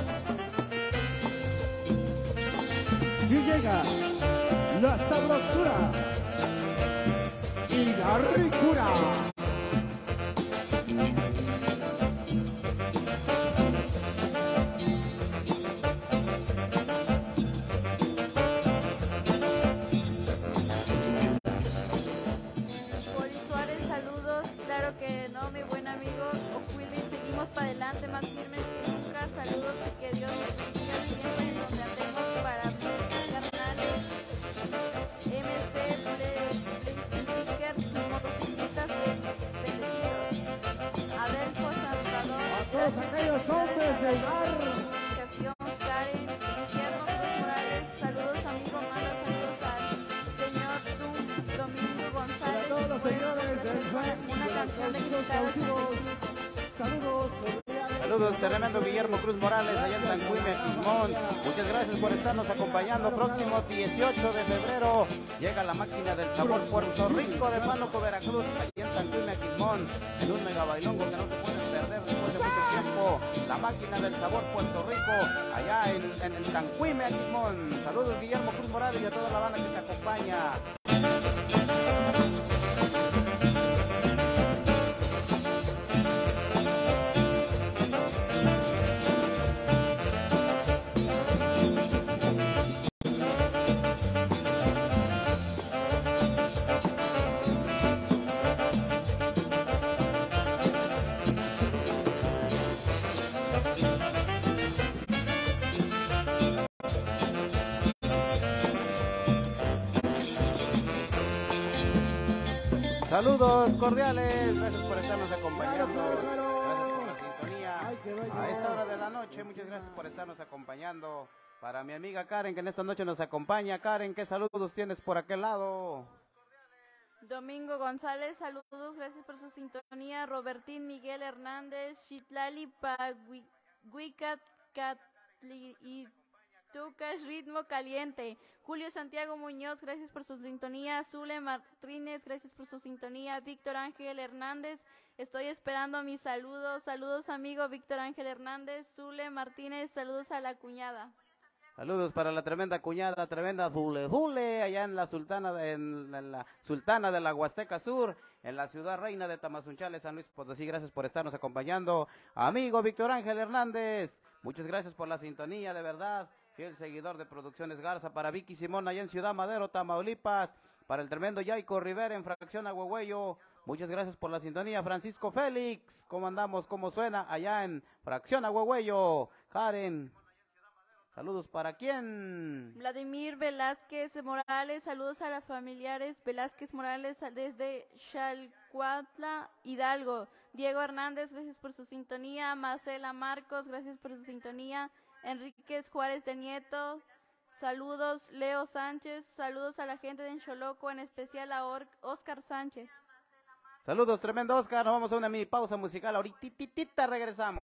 Y llega la sabrosura y la ricura.
Para adelante, más firmes que nunca, saludos y que Dios nos bendiga siempre en donde andemos para ver carnales, MC, Blinkers, motociclistas bendecidos, Adelfo Salvador,
a todos aquellos hombres del hogar,
comunicación, Karen, Guillermo Cruz Morales, saludos amigo Mano, saludos al señor Domingo González,
a todos los señores del
una canción de Cristal 85.
Saludos, tremendo Guillermo Cruz Morales, allá en Tancuime, Quismón. Muchas gracias por estarnos acompañando. Próximo 18 de febrero llega la máquina del sabor Puerto Rico de Pánuco, Veracruz, allá en Tancuime, Quismón, en un mega bailongo que no se pueden perder después de mucho tiempo. La máquina del sabor Puerto Rico, allá en Tancuime, Quismón. Saludos, Guillermo Cruz Morales y a toda la banda que te acompaña. Saludos cordiales, gracias por estarnos acompañando, gracias por la sintonía a esta hora de la noche, muchas gracias por estarnos acompañando. Para mi amiga Karen, que en esta noche nos acompaña. Karen, ¿qué saludos tienes por aquel lado?
Domingo González, saludos, gracias por su sintonía. Robertín Miguel Hernández, Chitlali Pahuicat y Tucas, ritmo caliente. Julio Santiago Muñoz, gracias por su sintonía. Zule Martínez, gracias por su sintonía. Víctor Ángel Hernández, estoy esperando mis saludos. Saludos, amigo Víctor Ángel Hernández. Zule Martínez, saludos a la cuñada.
Saludos para la tremenda cuñada, tremenda Zule, allá en la Sultana de la Huasteca Sur, en la ciudad reina de Tamazunchale, San Luis Potosí. Gracias por estarnos acompañando. Amigo Víctor Ángel Hernández, muchas gracias por la sintonía, de verdad. Fiel seguidor de Producciones Garza. Para Vicky Simón, allá en Ciudad Madero, Tamaulipas. Para el tremendo Yaico Rivera, en Fracción Agüehuello. Muchas gracias por la sintonía. Francisco Félix, ¿cómo andamos? ¿Cómo suena? Allá en Fracción Agüehuello. Karen. Saludos para quién.
Vladimir Velázquez Morales, saludos a las familiares Velázquez Morales desde Chalcuatla, Hidalgo. Diego Hernández, gracias por su sintonía. Marcela Marcos, gracias por su sintonía. Enríquez Juárez de Nieto, saludos. Leo Sánchez, saludos a la gente de Encholoco, en especial a Oscar Sánchez.
Saludos, tremendo Oscar. Nos vamos a una mini pausa musical. Ahorita regresamos.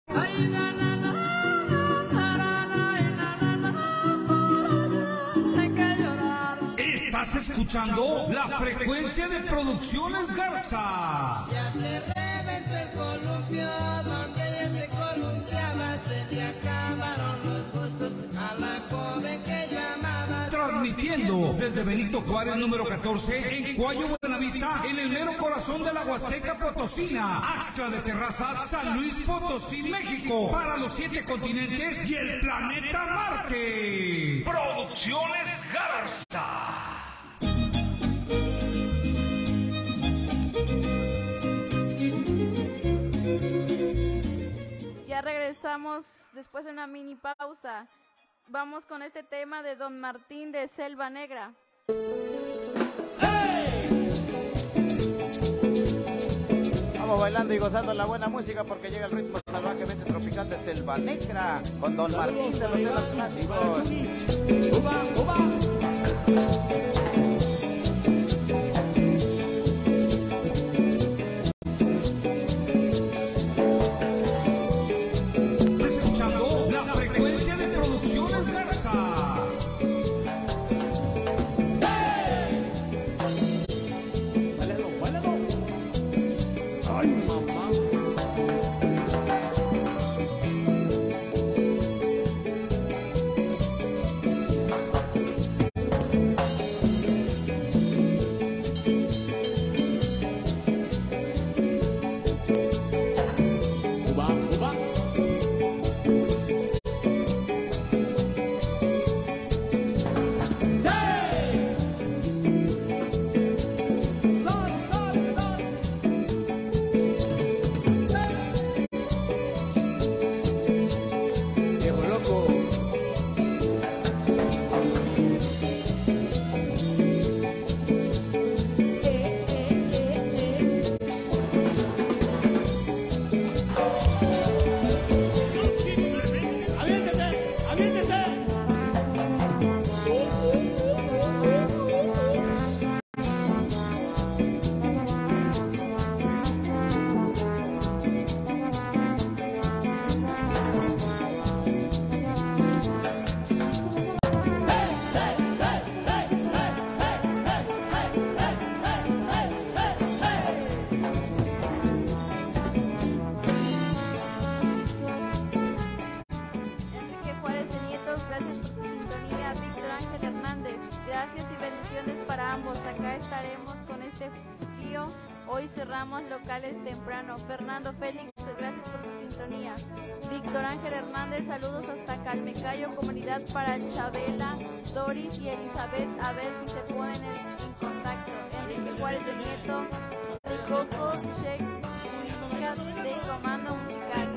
Estás escuchando la frecuencia de Producciones Garza.
Ya se reventó el columpio, donde ella se columpiaba, se le acabaron los gustos a la joven que yo amaba.
Transmitiendo desde Benito Juárez número 14 en Cuayo, Buenavista, en el mero corazón de la Huasteca Potosina, Axtla de Terrazas, San Luis Potosí, México, para los 7 continentes y el planeta Marte. Producciones Garza.
Ya regresamos después de una mini pausa. Vamos con este tema de Don Martín de Selva Negra.
Vamos bailando y gozando la buena música porque llega el ritmo salvajemente tropical de Selva Negra con Don Martín de los temas clásicos.
Escuchando la frecuencia de Producciones Garza.
Ay, mamá.
Hoy cerramos locales temprano. Fernando Félix, gracias por tu sintonía. Víctor Ángel Hernández, saludos hasta Calmecayo, comunidad para Chabela, Doris y Elizabeth, a ver si se ponen en contacto. Enrique Juárez de Nieto, Ricoco, Check, Unica de Comando Musical.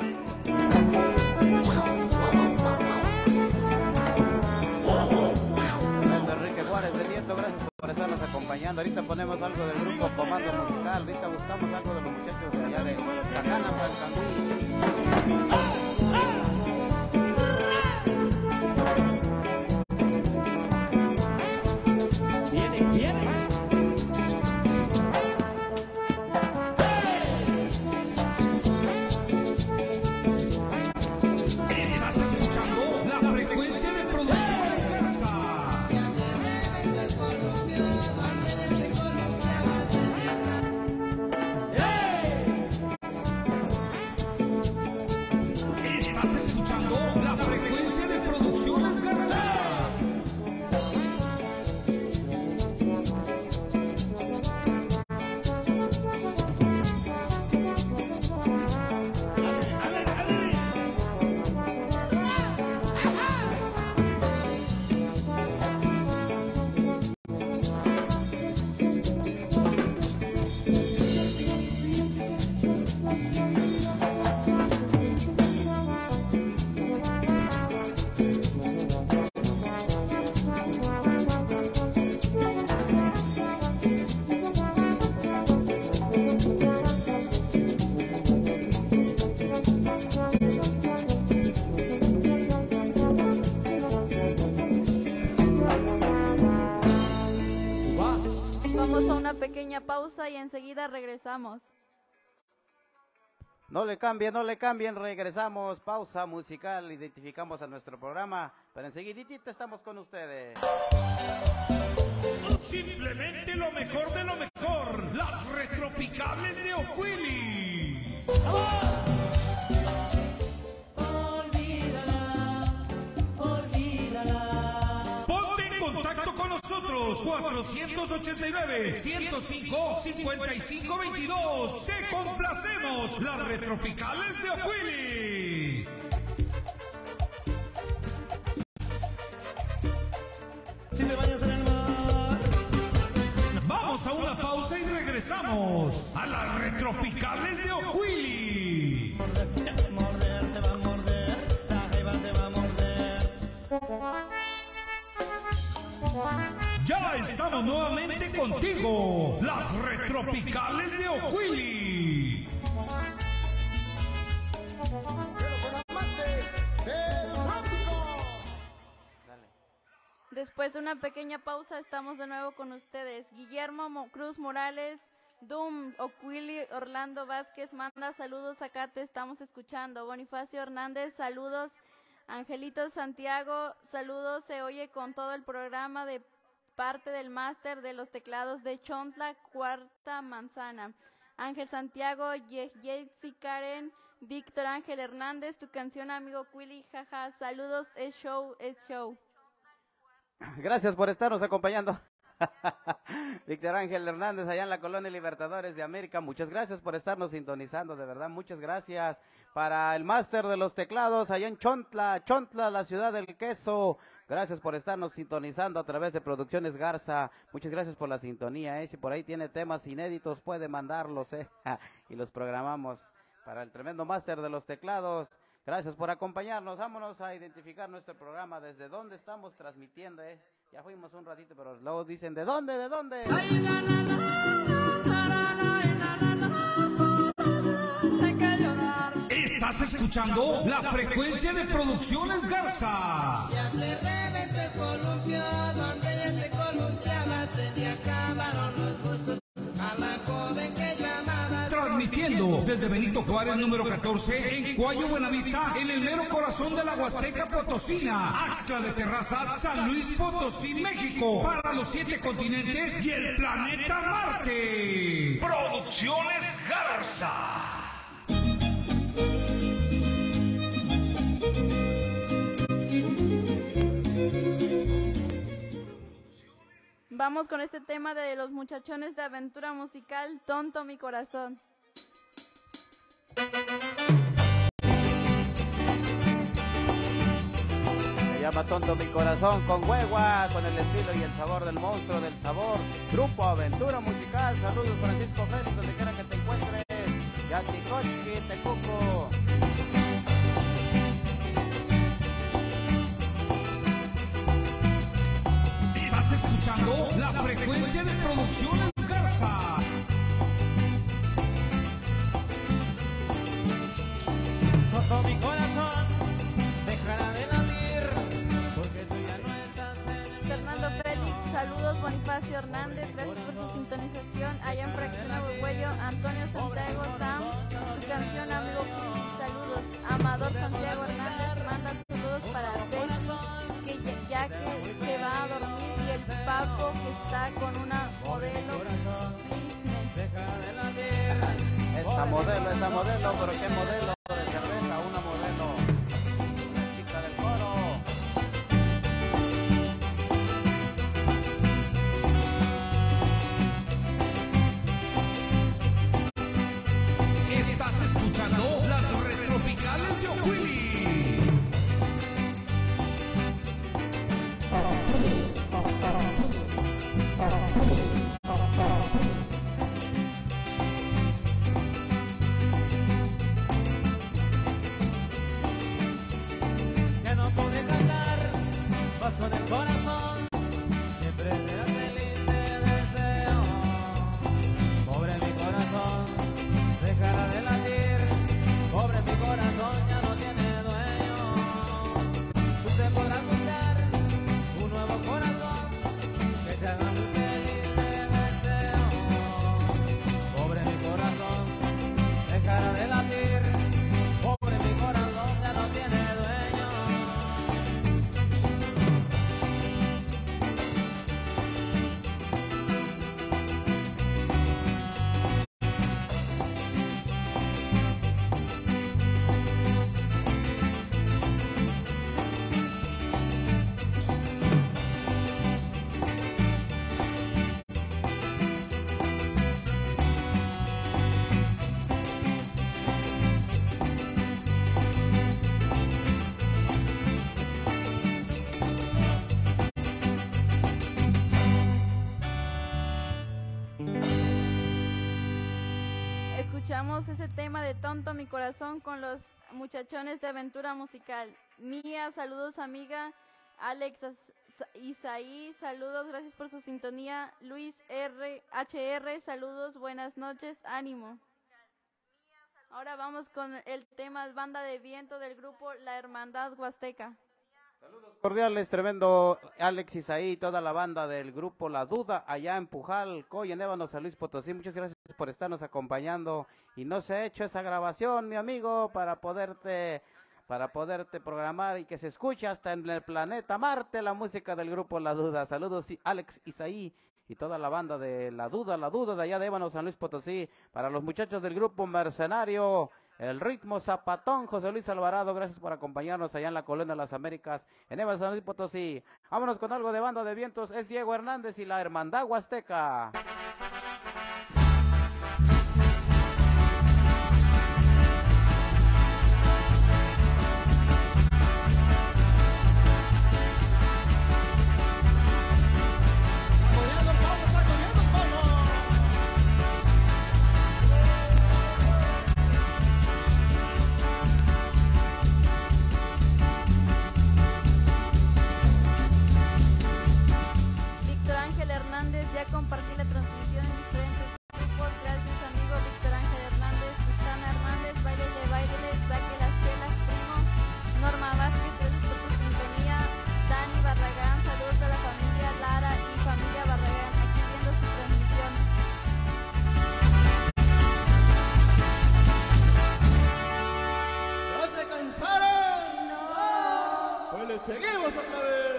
Enrique Juárez de Nieto, gracias por estarnos acompañando. Ahorita ponemos algo del grupo Comando Musical. Ahorita buscamos algo de los muchachos de allá de Sacana, Francandí.
Vamos a una pequeña pausa y enseguida regresamos.
No le cambien, regresamos, pausa musical, identificamos a nuestro programa, pero enseguidita estamos con ustedes.
Simplemente lo mejor de lo mejor, las Retropicables de Oquili. Ponte en contacto con nosotros, 489-105-5522. Te complacemos, las Retropicales de Oquili.
Si me bañas en el mar.
Vamos a una pausa y regresamos a las Retropicables de Oquili.
Morder, te va a morder, la jeva te va a morder.
Ya estamos nuevamente contigo, las Retropicales de Oquili.
Después de una pequeña pausa estamos de nuevo con ustedes. Guillermo Cruz Morales, Doom, Oquili, Orlando Vázquez manda saludos, acá te estamos escuchando. Bonifacio Hernández, saludos. Angelito Santiago, saludos, se oye con todo el programa de parte del máster de los teclados de Chontla, Cuarta Manzana. Ángel Santiago, Yetsi Karen, Víctor Ángel Hernández, tu canción amigo Oquili, jaja, saludos, es show, es show.
Gracias por estarnos acompañando. Víctor Ángel Hernández, allá en la Colonia Libertadores de América, muchas gracias por estarnos sintonizando, de verdad, muchas gracias. Para el máster de los teclados, allá en Chontla, la ciudad del queso, gracias por estarnos sintonizando a través de Producciones Garza, muchas gracias por la sintonía, si por ahí tiene temas inéditos puede mandarlos, y los programamos para el tremendo máster de los teclados. Gracias por acompañarnos, vámonos a identificar nuestro programa, desde dónde estamos transmitiendo, Ya fuimos un ratito, pero luego dicen, ¿de dónde? ¿De dónde?
Estás escuchando la frecuencia de Producciones Garza.
Ya se reventó el columpio, donde ella se columpiaba, se le acabaron los gustos a la joven que yo amaba.
Transmitiendo desde Benito Juárez número 14 en Cuayo, Buenavista, en el mero corazón de la Huasteca Potosina, Axtla de Terrazas, San Luis Potosí, México, para los 7 continentes y el planeta Marte. Producciones Garza.
Vamos con este tema de los muchachones de aventura musical, Tonto mi corazón.
Se llama Tonto mi corazón, con hueva, con el estilo y el sabor del monstruo del sabor. Grupo Aventura Musical, saludos Francisco Félix, donde quiera que te encuentres. Yatikochki, Tecuco.
Estás escuchando la frecuencia de Producciones Garza.
Tonto mi corazón, déjala de latir, porque tú ya no estás en el...
Fernando Félix, saludos. Bonifacio Hernández, gracias por su sintonización. Allá en Fracción Huehuello, Antonio Santiago Sam, su canción Amigo Oquili, saludos. Amador Santiago Hernández manda saludos para Betty, que ya que se va a dormir, y el Papo que está con una modelo.
Esa modelo, pero qué modelo de cerveza, una modelo, una chica del coro.
Estás escuchando las Retropicales de Oquili.
de tonto mi corazón con los muchachones de Aventura Musical. Mía, saludos amiga. Alex Isaí, saludos, gracias por su sintonía. Luis HR, saludos, buenas noches, ánimo. Ahora vamos con el tema Banda de Viento del grupo La Hermandad Huasteca.
Saludos cordiales, tremendo Alex Isaí y toda la banda del grupo La Duda, allá en Pujal, en Ébano, San Luis Potosí. Muchas gracias por estarnos acompañando. Y no se ha hecho esa grabación, mi amigo, para poderte programar y que se escuche hasta en el planeta Marte la música del grupo La Duda. Saludos Alex Isaí y toda la banda de La Duda de allá de Ébano, San Luis Potosí. Para los muchachos del grupo Mercenario, el ritmo zapatón, José Luis Alvarado, gracias por acompañarnos allá en la Colonia de las Américas, en Ébano, San Luis Potosí. Vámonos con algo de Banda de Vientos, es Diego Hernández y la Hermandad Huasteca.
Ya compartí la transmisión en diferentes grupos. Gracias amigo Víctor Ángel Hernández, Susana Hernández, bailele, saque las chelas, primo. Norma Vázquez, gracias por tu sintonía. Dani Barragán, saludos a la familia Lara y familia Barragán, aquí viendo su transmisión.
¿Ya se cansaron? No. Pues le seguimos otra vez.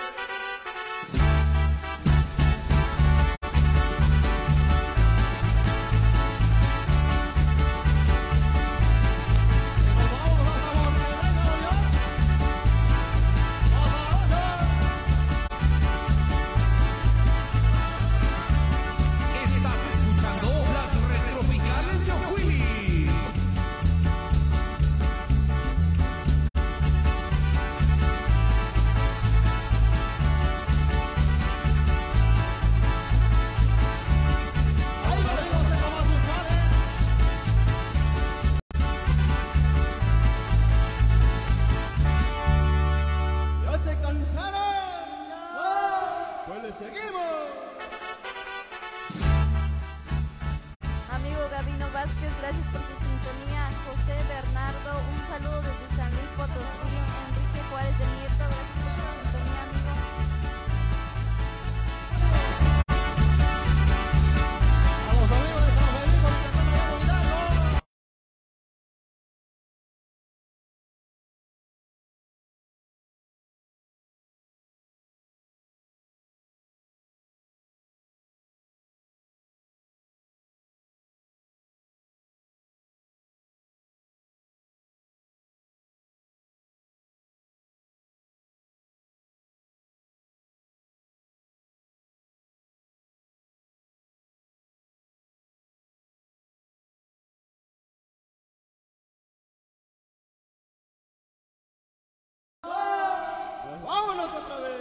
¡Vámonos otra vez!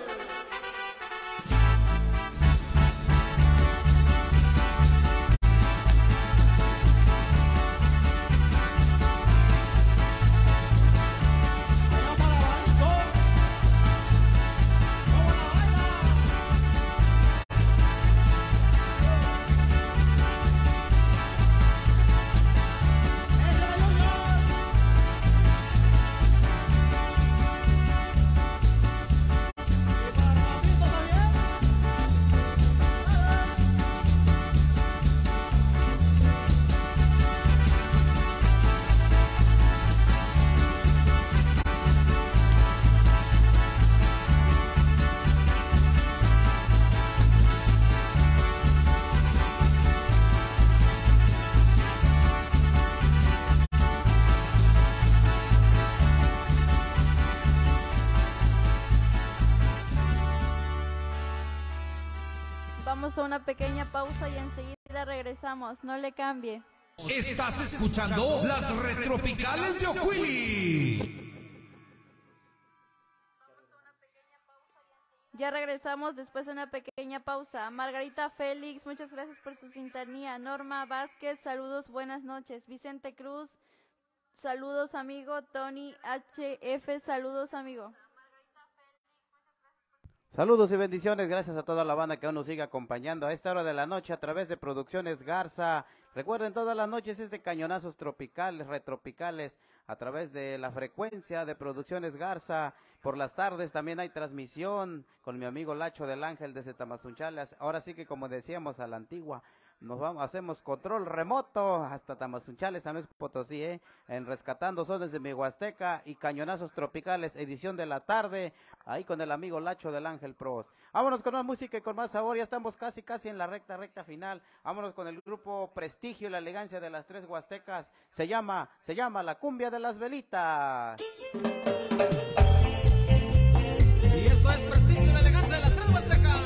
Vamos a una pequeña pausa y enseguida regresamos. No le cambie.
Estás escuchando las Retropicales de Ojuili.
Ya regresamos después de una pequeña pausa. Margarita Félix, muchas gracias por su sintonía. Norma Vázquez, saludos, buenas noches. Vicente Cruz, saludos amigo. Tony HF, saludos amigo.
Saludos y bendiciones, gracias a toda la banda que aún nos sigue acompañando a esta hora de la noche a través de Producciones Garza. Recuerden, todas las noches es de cañonazos tropicales, retropicales, a través de la frecuencia de Producciones Garza. Por las tardes también hay transmisión con mi amigo Lacho del Ángel desde Tamazunchales. Ahora sí que, como decíamos a la antigua, hacemos control remoto hasta Tamazunchales, San Luis Potosí, en Rescatando Sones de mi Huasteca y Cañonazos Tropicales, edición de la tarde, ahí con el amigo Lacho del Ángel Pros. Vámonos con más música y con más sabor, ya estamos casi en la recta final. Vámonos con el grupo Prestigio y la elegancia de las tres Huastecas. Se llama La Cumbia de las Velitas.
Y esto es Prestigio y la elegancia de las tres Huastecas.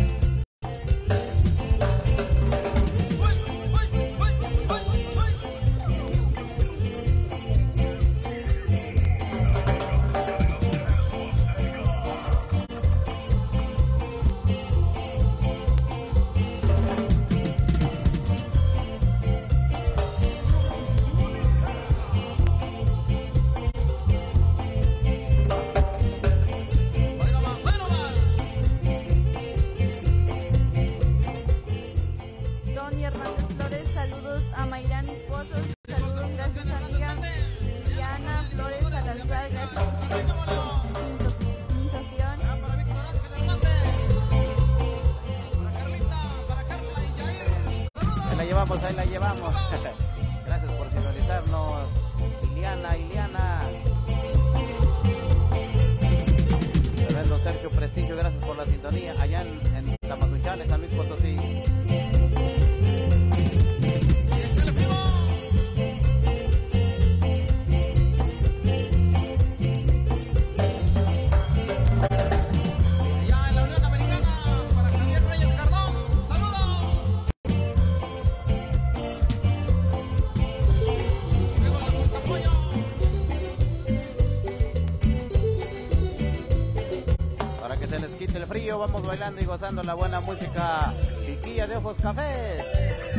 Ahí la llevamos. Gracias por sintonizarnos, Iliana. Tremendo Sergio Prestigio, gracias por la sintonía allá en Tamazunchales, San Luis Potosí. El frío, vamos bailando y gozando la buena música. Chiquilla de Ojos Cafés.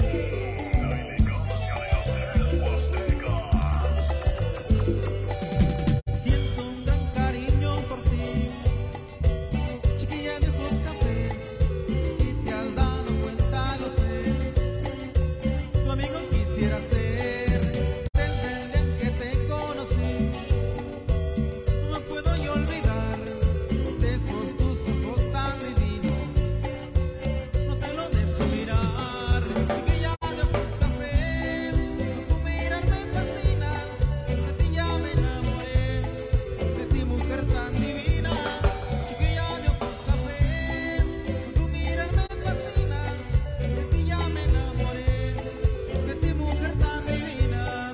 Siento un gran cariño por ti, chiquilla de ojos cafés, y te has dado cuenta, lo sé. Tu amigo quisiera ser desde el día que te conocí. No puedo yo olvidar de esos tus ojos tan divinos. No te lo deseo mirar, chiquilla de ojos cafés. Tu mirar me fascinas, de ti ya me enamoré, de ti mujer tan divina. Chiquilla de ojos cafés, tu mirar me fascinas, de ti ya me enamoré, de ti mujer tan divina.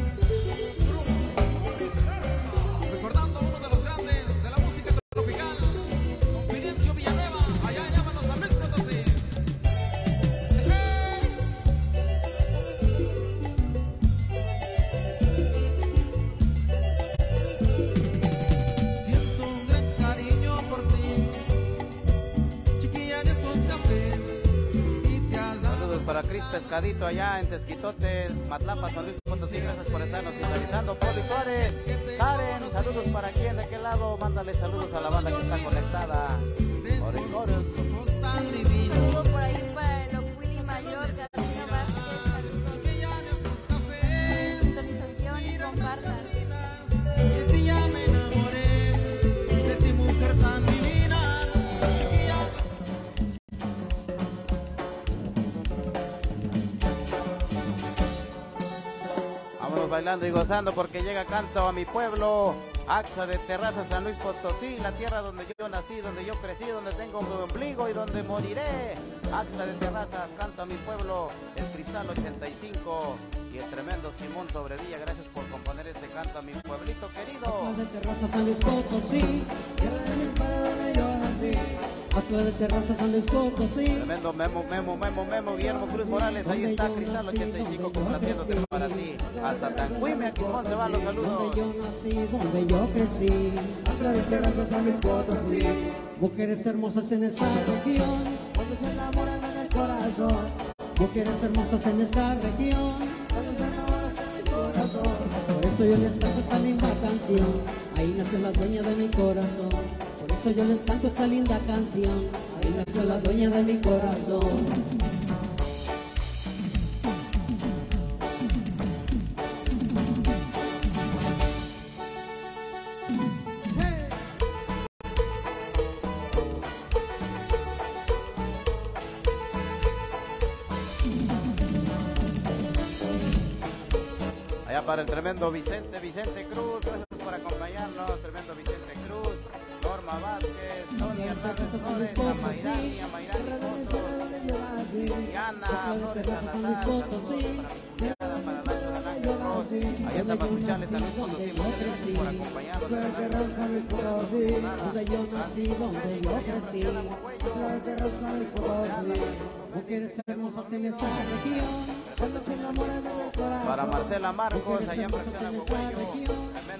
Recordando a uno de los grandes de la música tropical, Confidencio Villanueva, allá llámanos a Luis Potosí. Siento un gran cariño por ti, chiquilla de ojos cafés, y te has dado.
Saludos para Cris Pescadito allá en Tesquitote, Matlapa, San Luis Potosí. Gracias por estarnos visualizando. Poli Suárez, Karen, saludos para quién, de qué lado. Mándale saludos a la banda que está conectada. Oricoros.
Ojos tan divinos.
Saludo por ahí para el Ocuili Mayor, Catalina Vázquez, saludos.
Chiquilla de ojos cafés,
Sintonización y compartan.
de ti ya me enamoré, de ti mujer tan divina. Chiquilla.
Vámonos bailando y gozando porque llega Canto a mi pueblo. Axla de Terrazas, San Luis Potosí, la tierra donde yo nací, donde yo crecí, donde tengo mi ombligo y donde moriré. Axla de Terrazas, Canto a mi pueblo, el Cristal 85 y el tremendo Simón Sobrevilla. Gracias por componer este canto a mi pueblito querido.
Axla de Terrazas, San Luis Potosí, tierra de mi padre donde yo nací.
Axla de Terraza, San Luis Potosí.
Tremendo Memo, Guillermo Cruz Morales, ahí está Cristal 85 complaciéndote para ti. Hasta Tanquime, aquí se van los saludos.
Donde yo nací, donde yo crecí. Axla de Terraza, San Luis Potosí. Mujeres hermosas en esa región, donde se enamoran en el corazón. Mujeres hermosas en esa región, donde se enamoran en el corazón. Por eso yo les canto esta linda canción, ahí nació la dueña de mi corazón. Por eso yo les canto esta linda canción, ahí nació la dueña de mi corazón.
Allá para el tremendo Vicente Cruz, gracias por acompañarnos, tremendo Vicente Cruz, Norma Vázquez, Tony Hernández Flores, Amairani Pozo, Diana Flores Salazar, saludos para Nacho del Ángel Ross, allá está Pazuchales, saludos con los tiempos, gracias por acompañarnos,
Donde yo nací, donde yo crecí, mujeres hermosas en esa región, cuando se enamoran del corazón.
para Marcela Marcos, allá en Fracción Agüehueyo,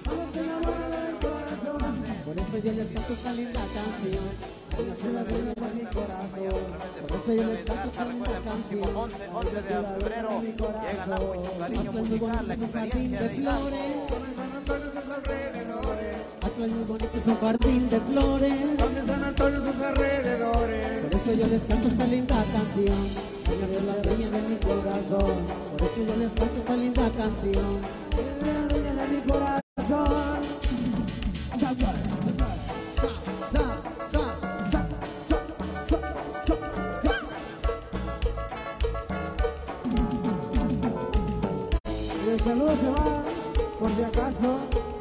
Por eso yo les canto esta linda canción, ahí nació la dueña de mi corazón. Por eso yo les canto esta linda canción,
11 de febrero, llega la Cariño
Axla es muy
Musical,
bonito,
la
es un jardín
experiencia
de
de Hidalgo.
flores. Axla es muy bonito, es un jardín de flores.
Donde San Antonio sus alrededores.
Por eso yo les canto esta linda canción, ahí nació la dueña de mi corazón. Por eso yo les canto esta linda canción, ahí nació la dueña de mi corazón. Y el saludo se va, por si acaso.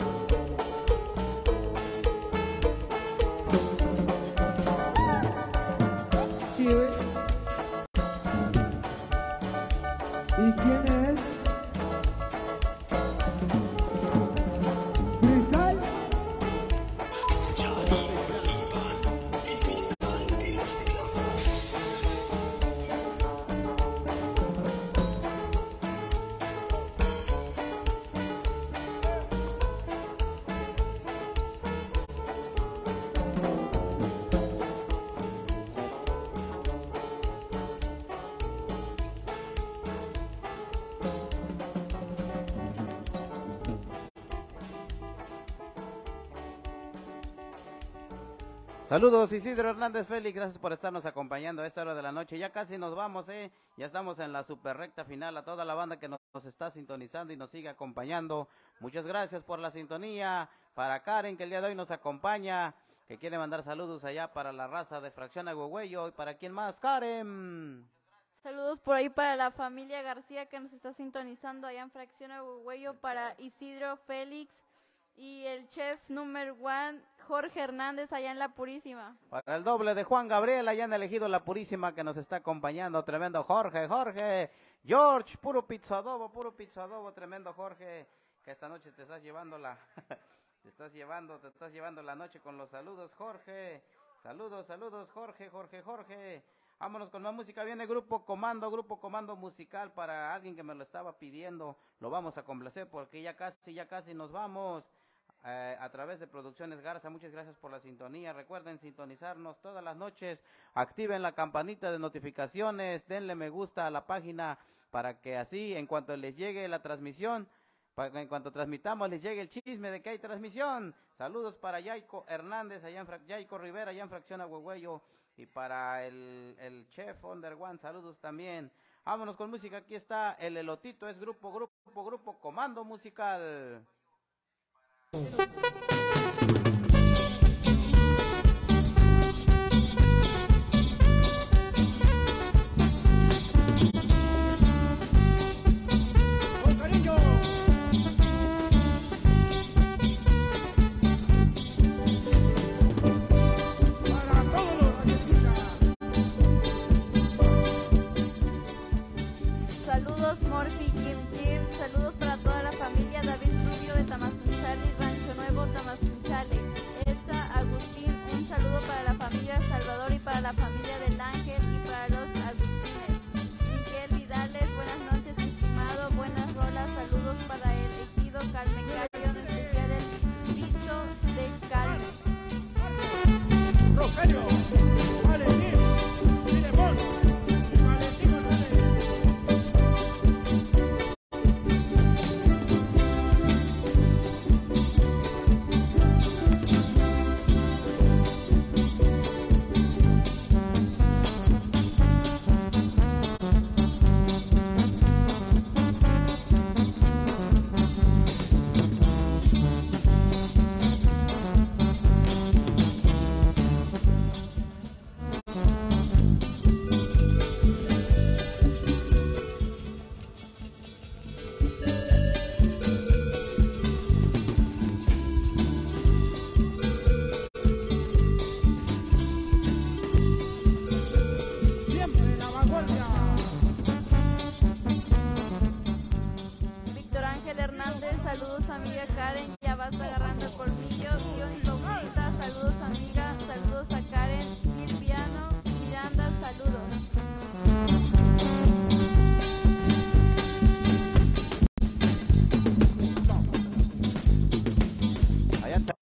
Chive. ¿Y quién es? Cristal.
Saludos Isidro Hernández Félix, gracias por estarnos acompañando a esta hora de la noche. Ya casi nos vamos, ya estamos en la super recta final. A toda la banda que nos está sintonizando y nos sigue acompañando, muchas gracias por la sintonía. Para Karen, que el día de hoy nos acompaña, que quiere mandar saludos allá para la raza de Fracción Agüehueyo. ¿Y para quién más, Karen?
Saludos por ahí para la familia García que nos está sintonizando allá en Fracción Agüehueyo, para Isidro Félix y el chef número 1 Jorge Hernández allá en La Purísima.
Para el doble de Juan Gabriel allá en Elegido La Purísima que nos está acompañando, tremendo Jorge, George, puro pizza adobo, tremendo Jorge, que esta noche te estás llevando te estás llevando la noche con los saludos, Jorge. Saludos, Jorge. Vámonos con más música, viene Grupo Comando Musical, para alguien que me lo estaba pidiendo, lo vamos a complacer porque ya casi nos vamos. A través de Producciones Garza, muchas gracias por la sintonía. Recuerden sintonizarnos todas las noches, activen la campanita de notificaciones, denle me gusta a la página para que así en cuanto les llegue la transmisión, en cuanto transmitamos les llegue el chisme de que hay transmisión. Saludos para Yaico Hernández, Yaico Rivera allá en Fracción Agüehueyo, y para el chef Under One, saludos también. Vámonos con música, aquí está el Elotito, es Grupo Comando Musical.
Con cariño. Para todos los radioescuchas.
Saludos Morphy, Jim, saludos para toda la familia David Rubio de Tamazunchale, Rancho Nuevo, Tamazunchale, Elsa, Agustín, un saludo para la familia Salvador y para está agarrando el colmillo. Johnny Lomita, saludos amiga, saludos a Karen, Silviano, Miranda, saludos.
Allá está.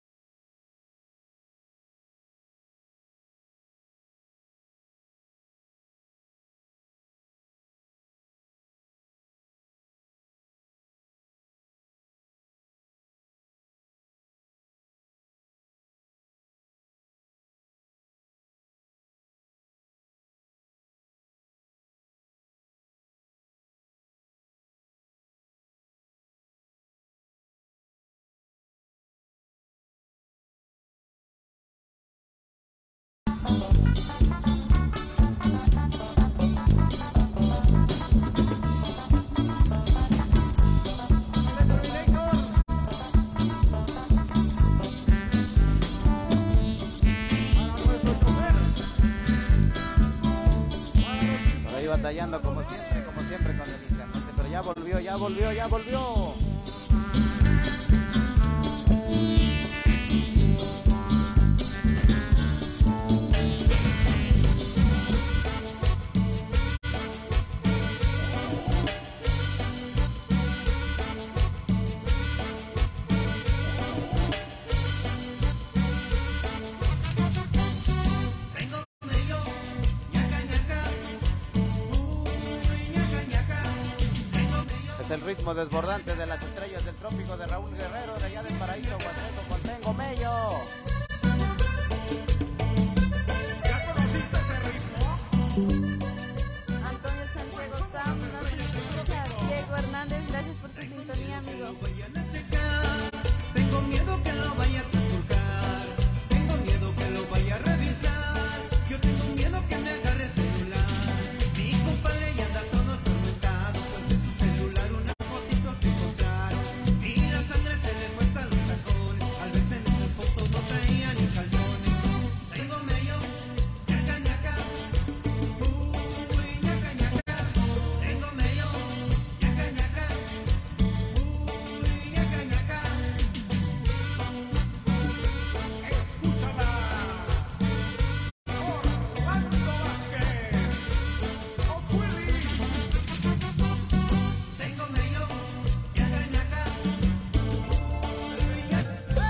Por ahí batallando como siempre con el internet, pero ya volvió. Es el ritmo desbordante de las estrellas del trópico de Raúl Guerrero, de allá del paraíso Huasteco, con Tengo Mello.
Antonio Santiago Sam, nos escucha. Diego Hernández, gracias por tu sintonía, amigo.
Tengo miedo que lo vaya a trasturcar, tengo miedo que lo vaya a revisar, yo tengo miedo que me agarre el celular. Mi compadre ya anda todo atormentado, pues en su celular unas fotitos que encontraron y la sangre se le muestra a los tacones, al verse en esas fotos no traía ni calzones. Tengo medio ñaca ñaca, uy ñaca ñaca, tengo medio ñaca ñaca, uy ñaca ñaca. Escúchala, Orlando Vázquez, o Willy. Tengo medio ñaca ñaca, uy ñaca.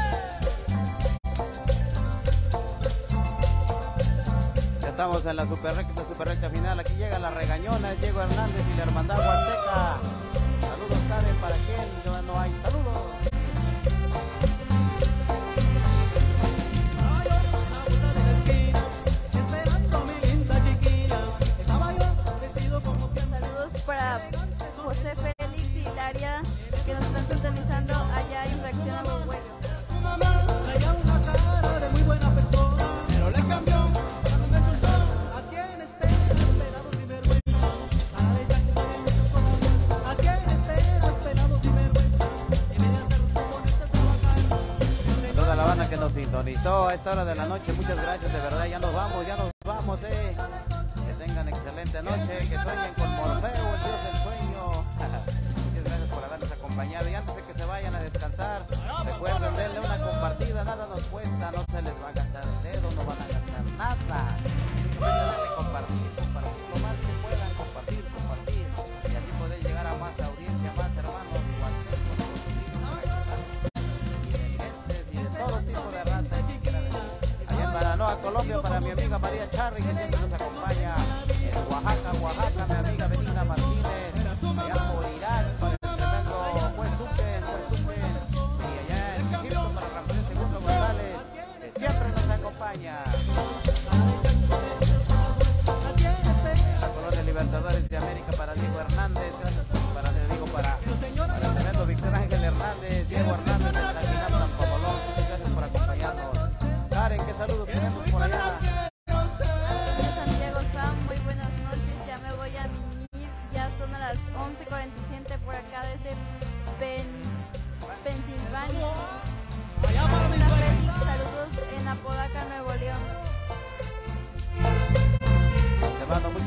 Ya estamos en la super recta final. Aquí llega la regañona, Diego Hernández y la hermandad Huasteca. Saludos, Karen, ¿para quién? Ya no hay saludos.
Estaba yo a la vuelta de la esquina, esperando a mi linda chiquilla. Estaba yo vestido como siempre.
Saludos para José Félix y Hilaria, que nos están sintonizando allá en Reacción a Huevo.
Su mamá traía una cara de muy buena persona, pero le cambió cuando me soltó. ¿A quién esperas, pelados y vergüenza? Cara de yanca de muchos corazones. ¿A quién esperas, pelados y vergüenza? En vez de hacer tu bonita trabajar.
Toda la banda que nos sintonizó a esta hora de la noche, muchas gracias, de verdad. Ya nos vamos. Que tengan excelente noche, que sueñen con Morfeo, el dios del sueño. Muchas gracias por habernos acompañado. Y antes de que se vayan a descansar, recuerden, denle una compartida, nada nos cuesta, no se les va a gastar el dedo, no van a gastar nada. Simplemente denle compartir, lo más que puedan, compartir. Y así poder llegar a más audiencia, más hermanos, y de todo tipo de raza. Allá en Baranoa, Colombia, para mi amiga María Charri, que siempre nos acompaña. En Oaxaca, mi amiga Benina Martínez. Allá por Irak, para el tremendo juez Supen. Y allá en Egipto, para Rafael II González, que siempre nos acompaña. En la Colonia Libertadores de América, para Diego Hernández. Gracias para el tremendo Víctor Ángel Hernández, Diego Hernández, de la Quinata San Pablo. Muchas gracias por acompañarnos. Karen, ¿qué saludos tenemos por allá?
Santiago Sam,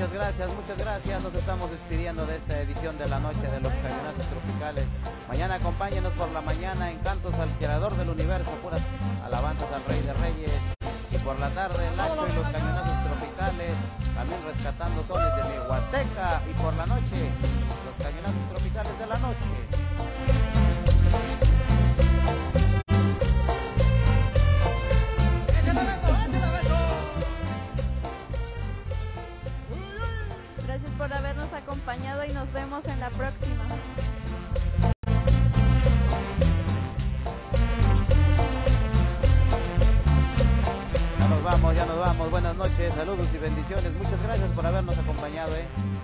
Muchas gracias. Nos estamos despidiendo de esta edición de la noche de los Cañonazos Tropicales. Mañana acompáñenos por la mañana en cantos al creador del universo, puras alabanzas al Rey de Reyes. Y por la tarde el Lacho y los Cañonazos Tropicales, también rescatando sones de mi Huasteca. Y por la noche, los Cañonazos Tropicales de la noche.
Gracias por habernos acompañado y nos vemos en la próxima.
Ya nos vamos. Buenas noches, saludos y bendiciones. Muchas gracias por habernos acompañado.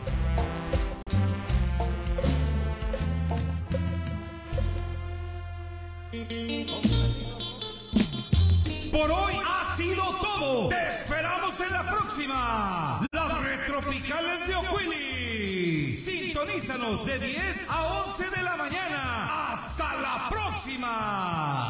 Por hoy ha sido todo. Te esperamos en la próxima. Las Retropicales de Oquili. Sintonízanos de 10 a 11 de la mañana. Hasta la próxima.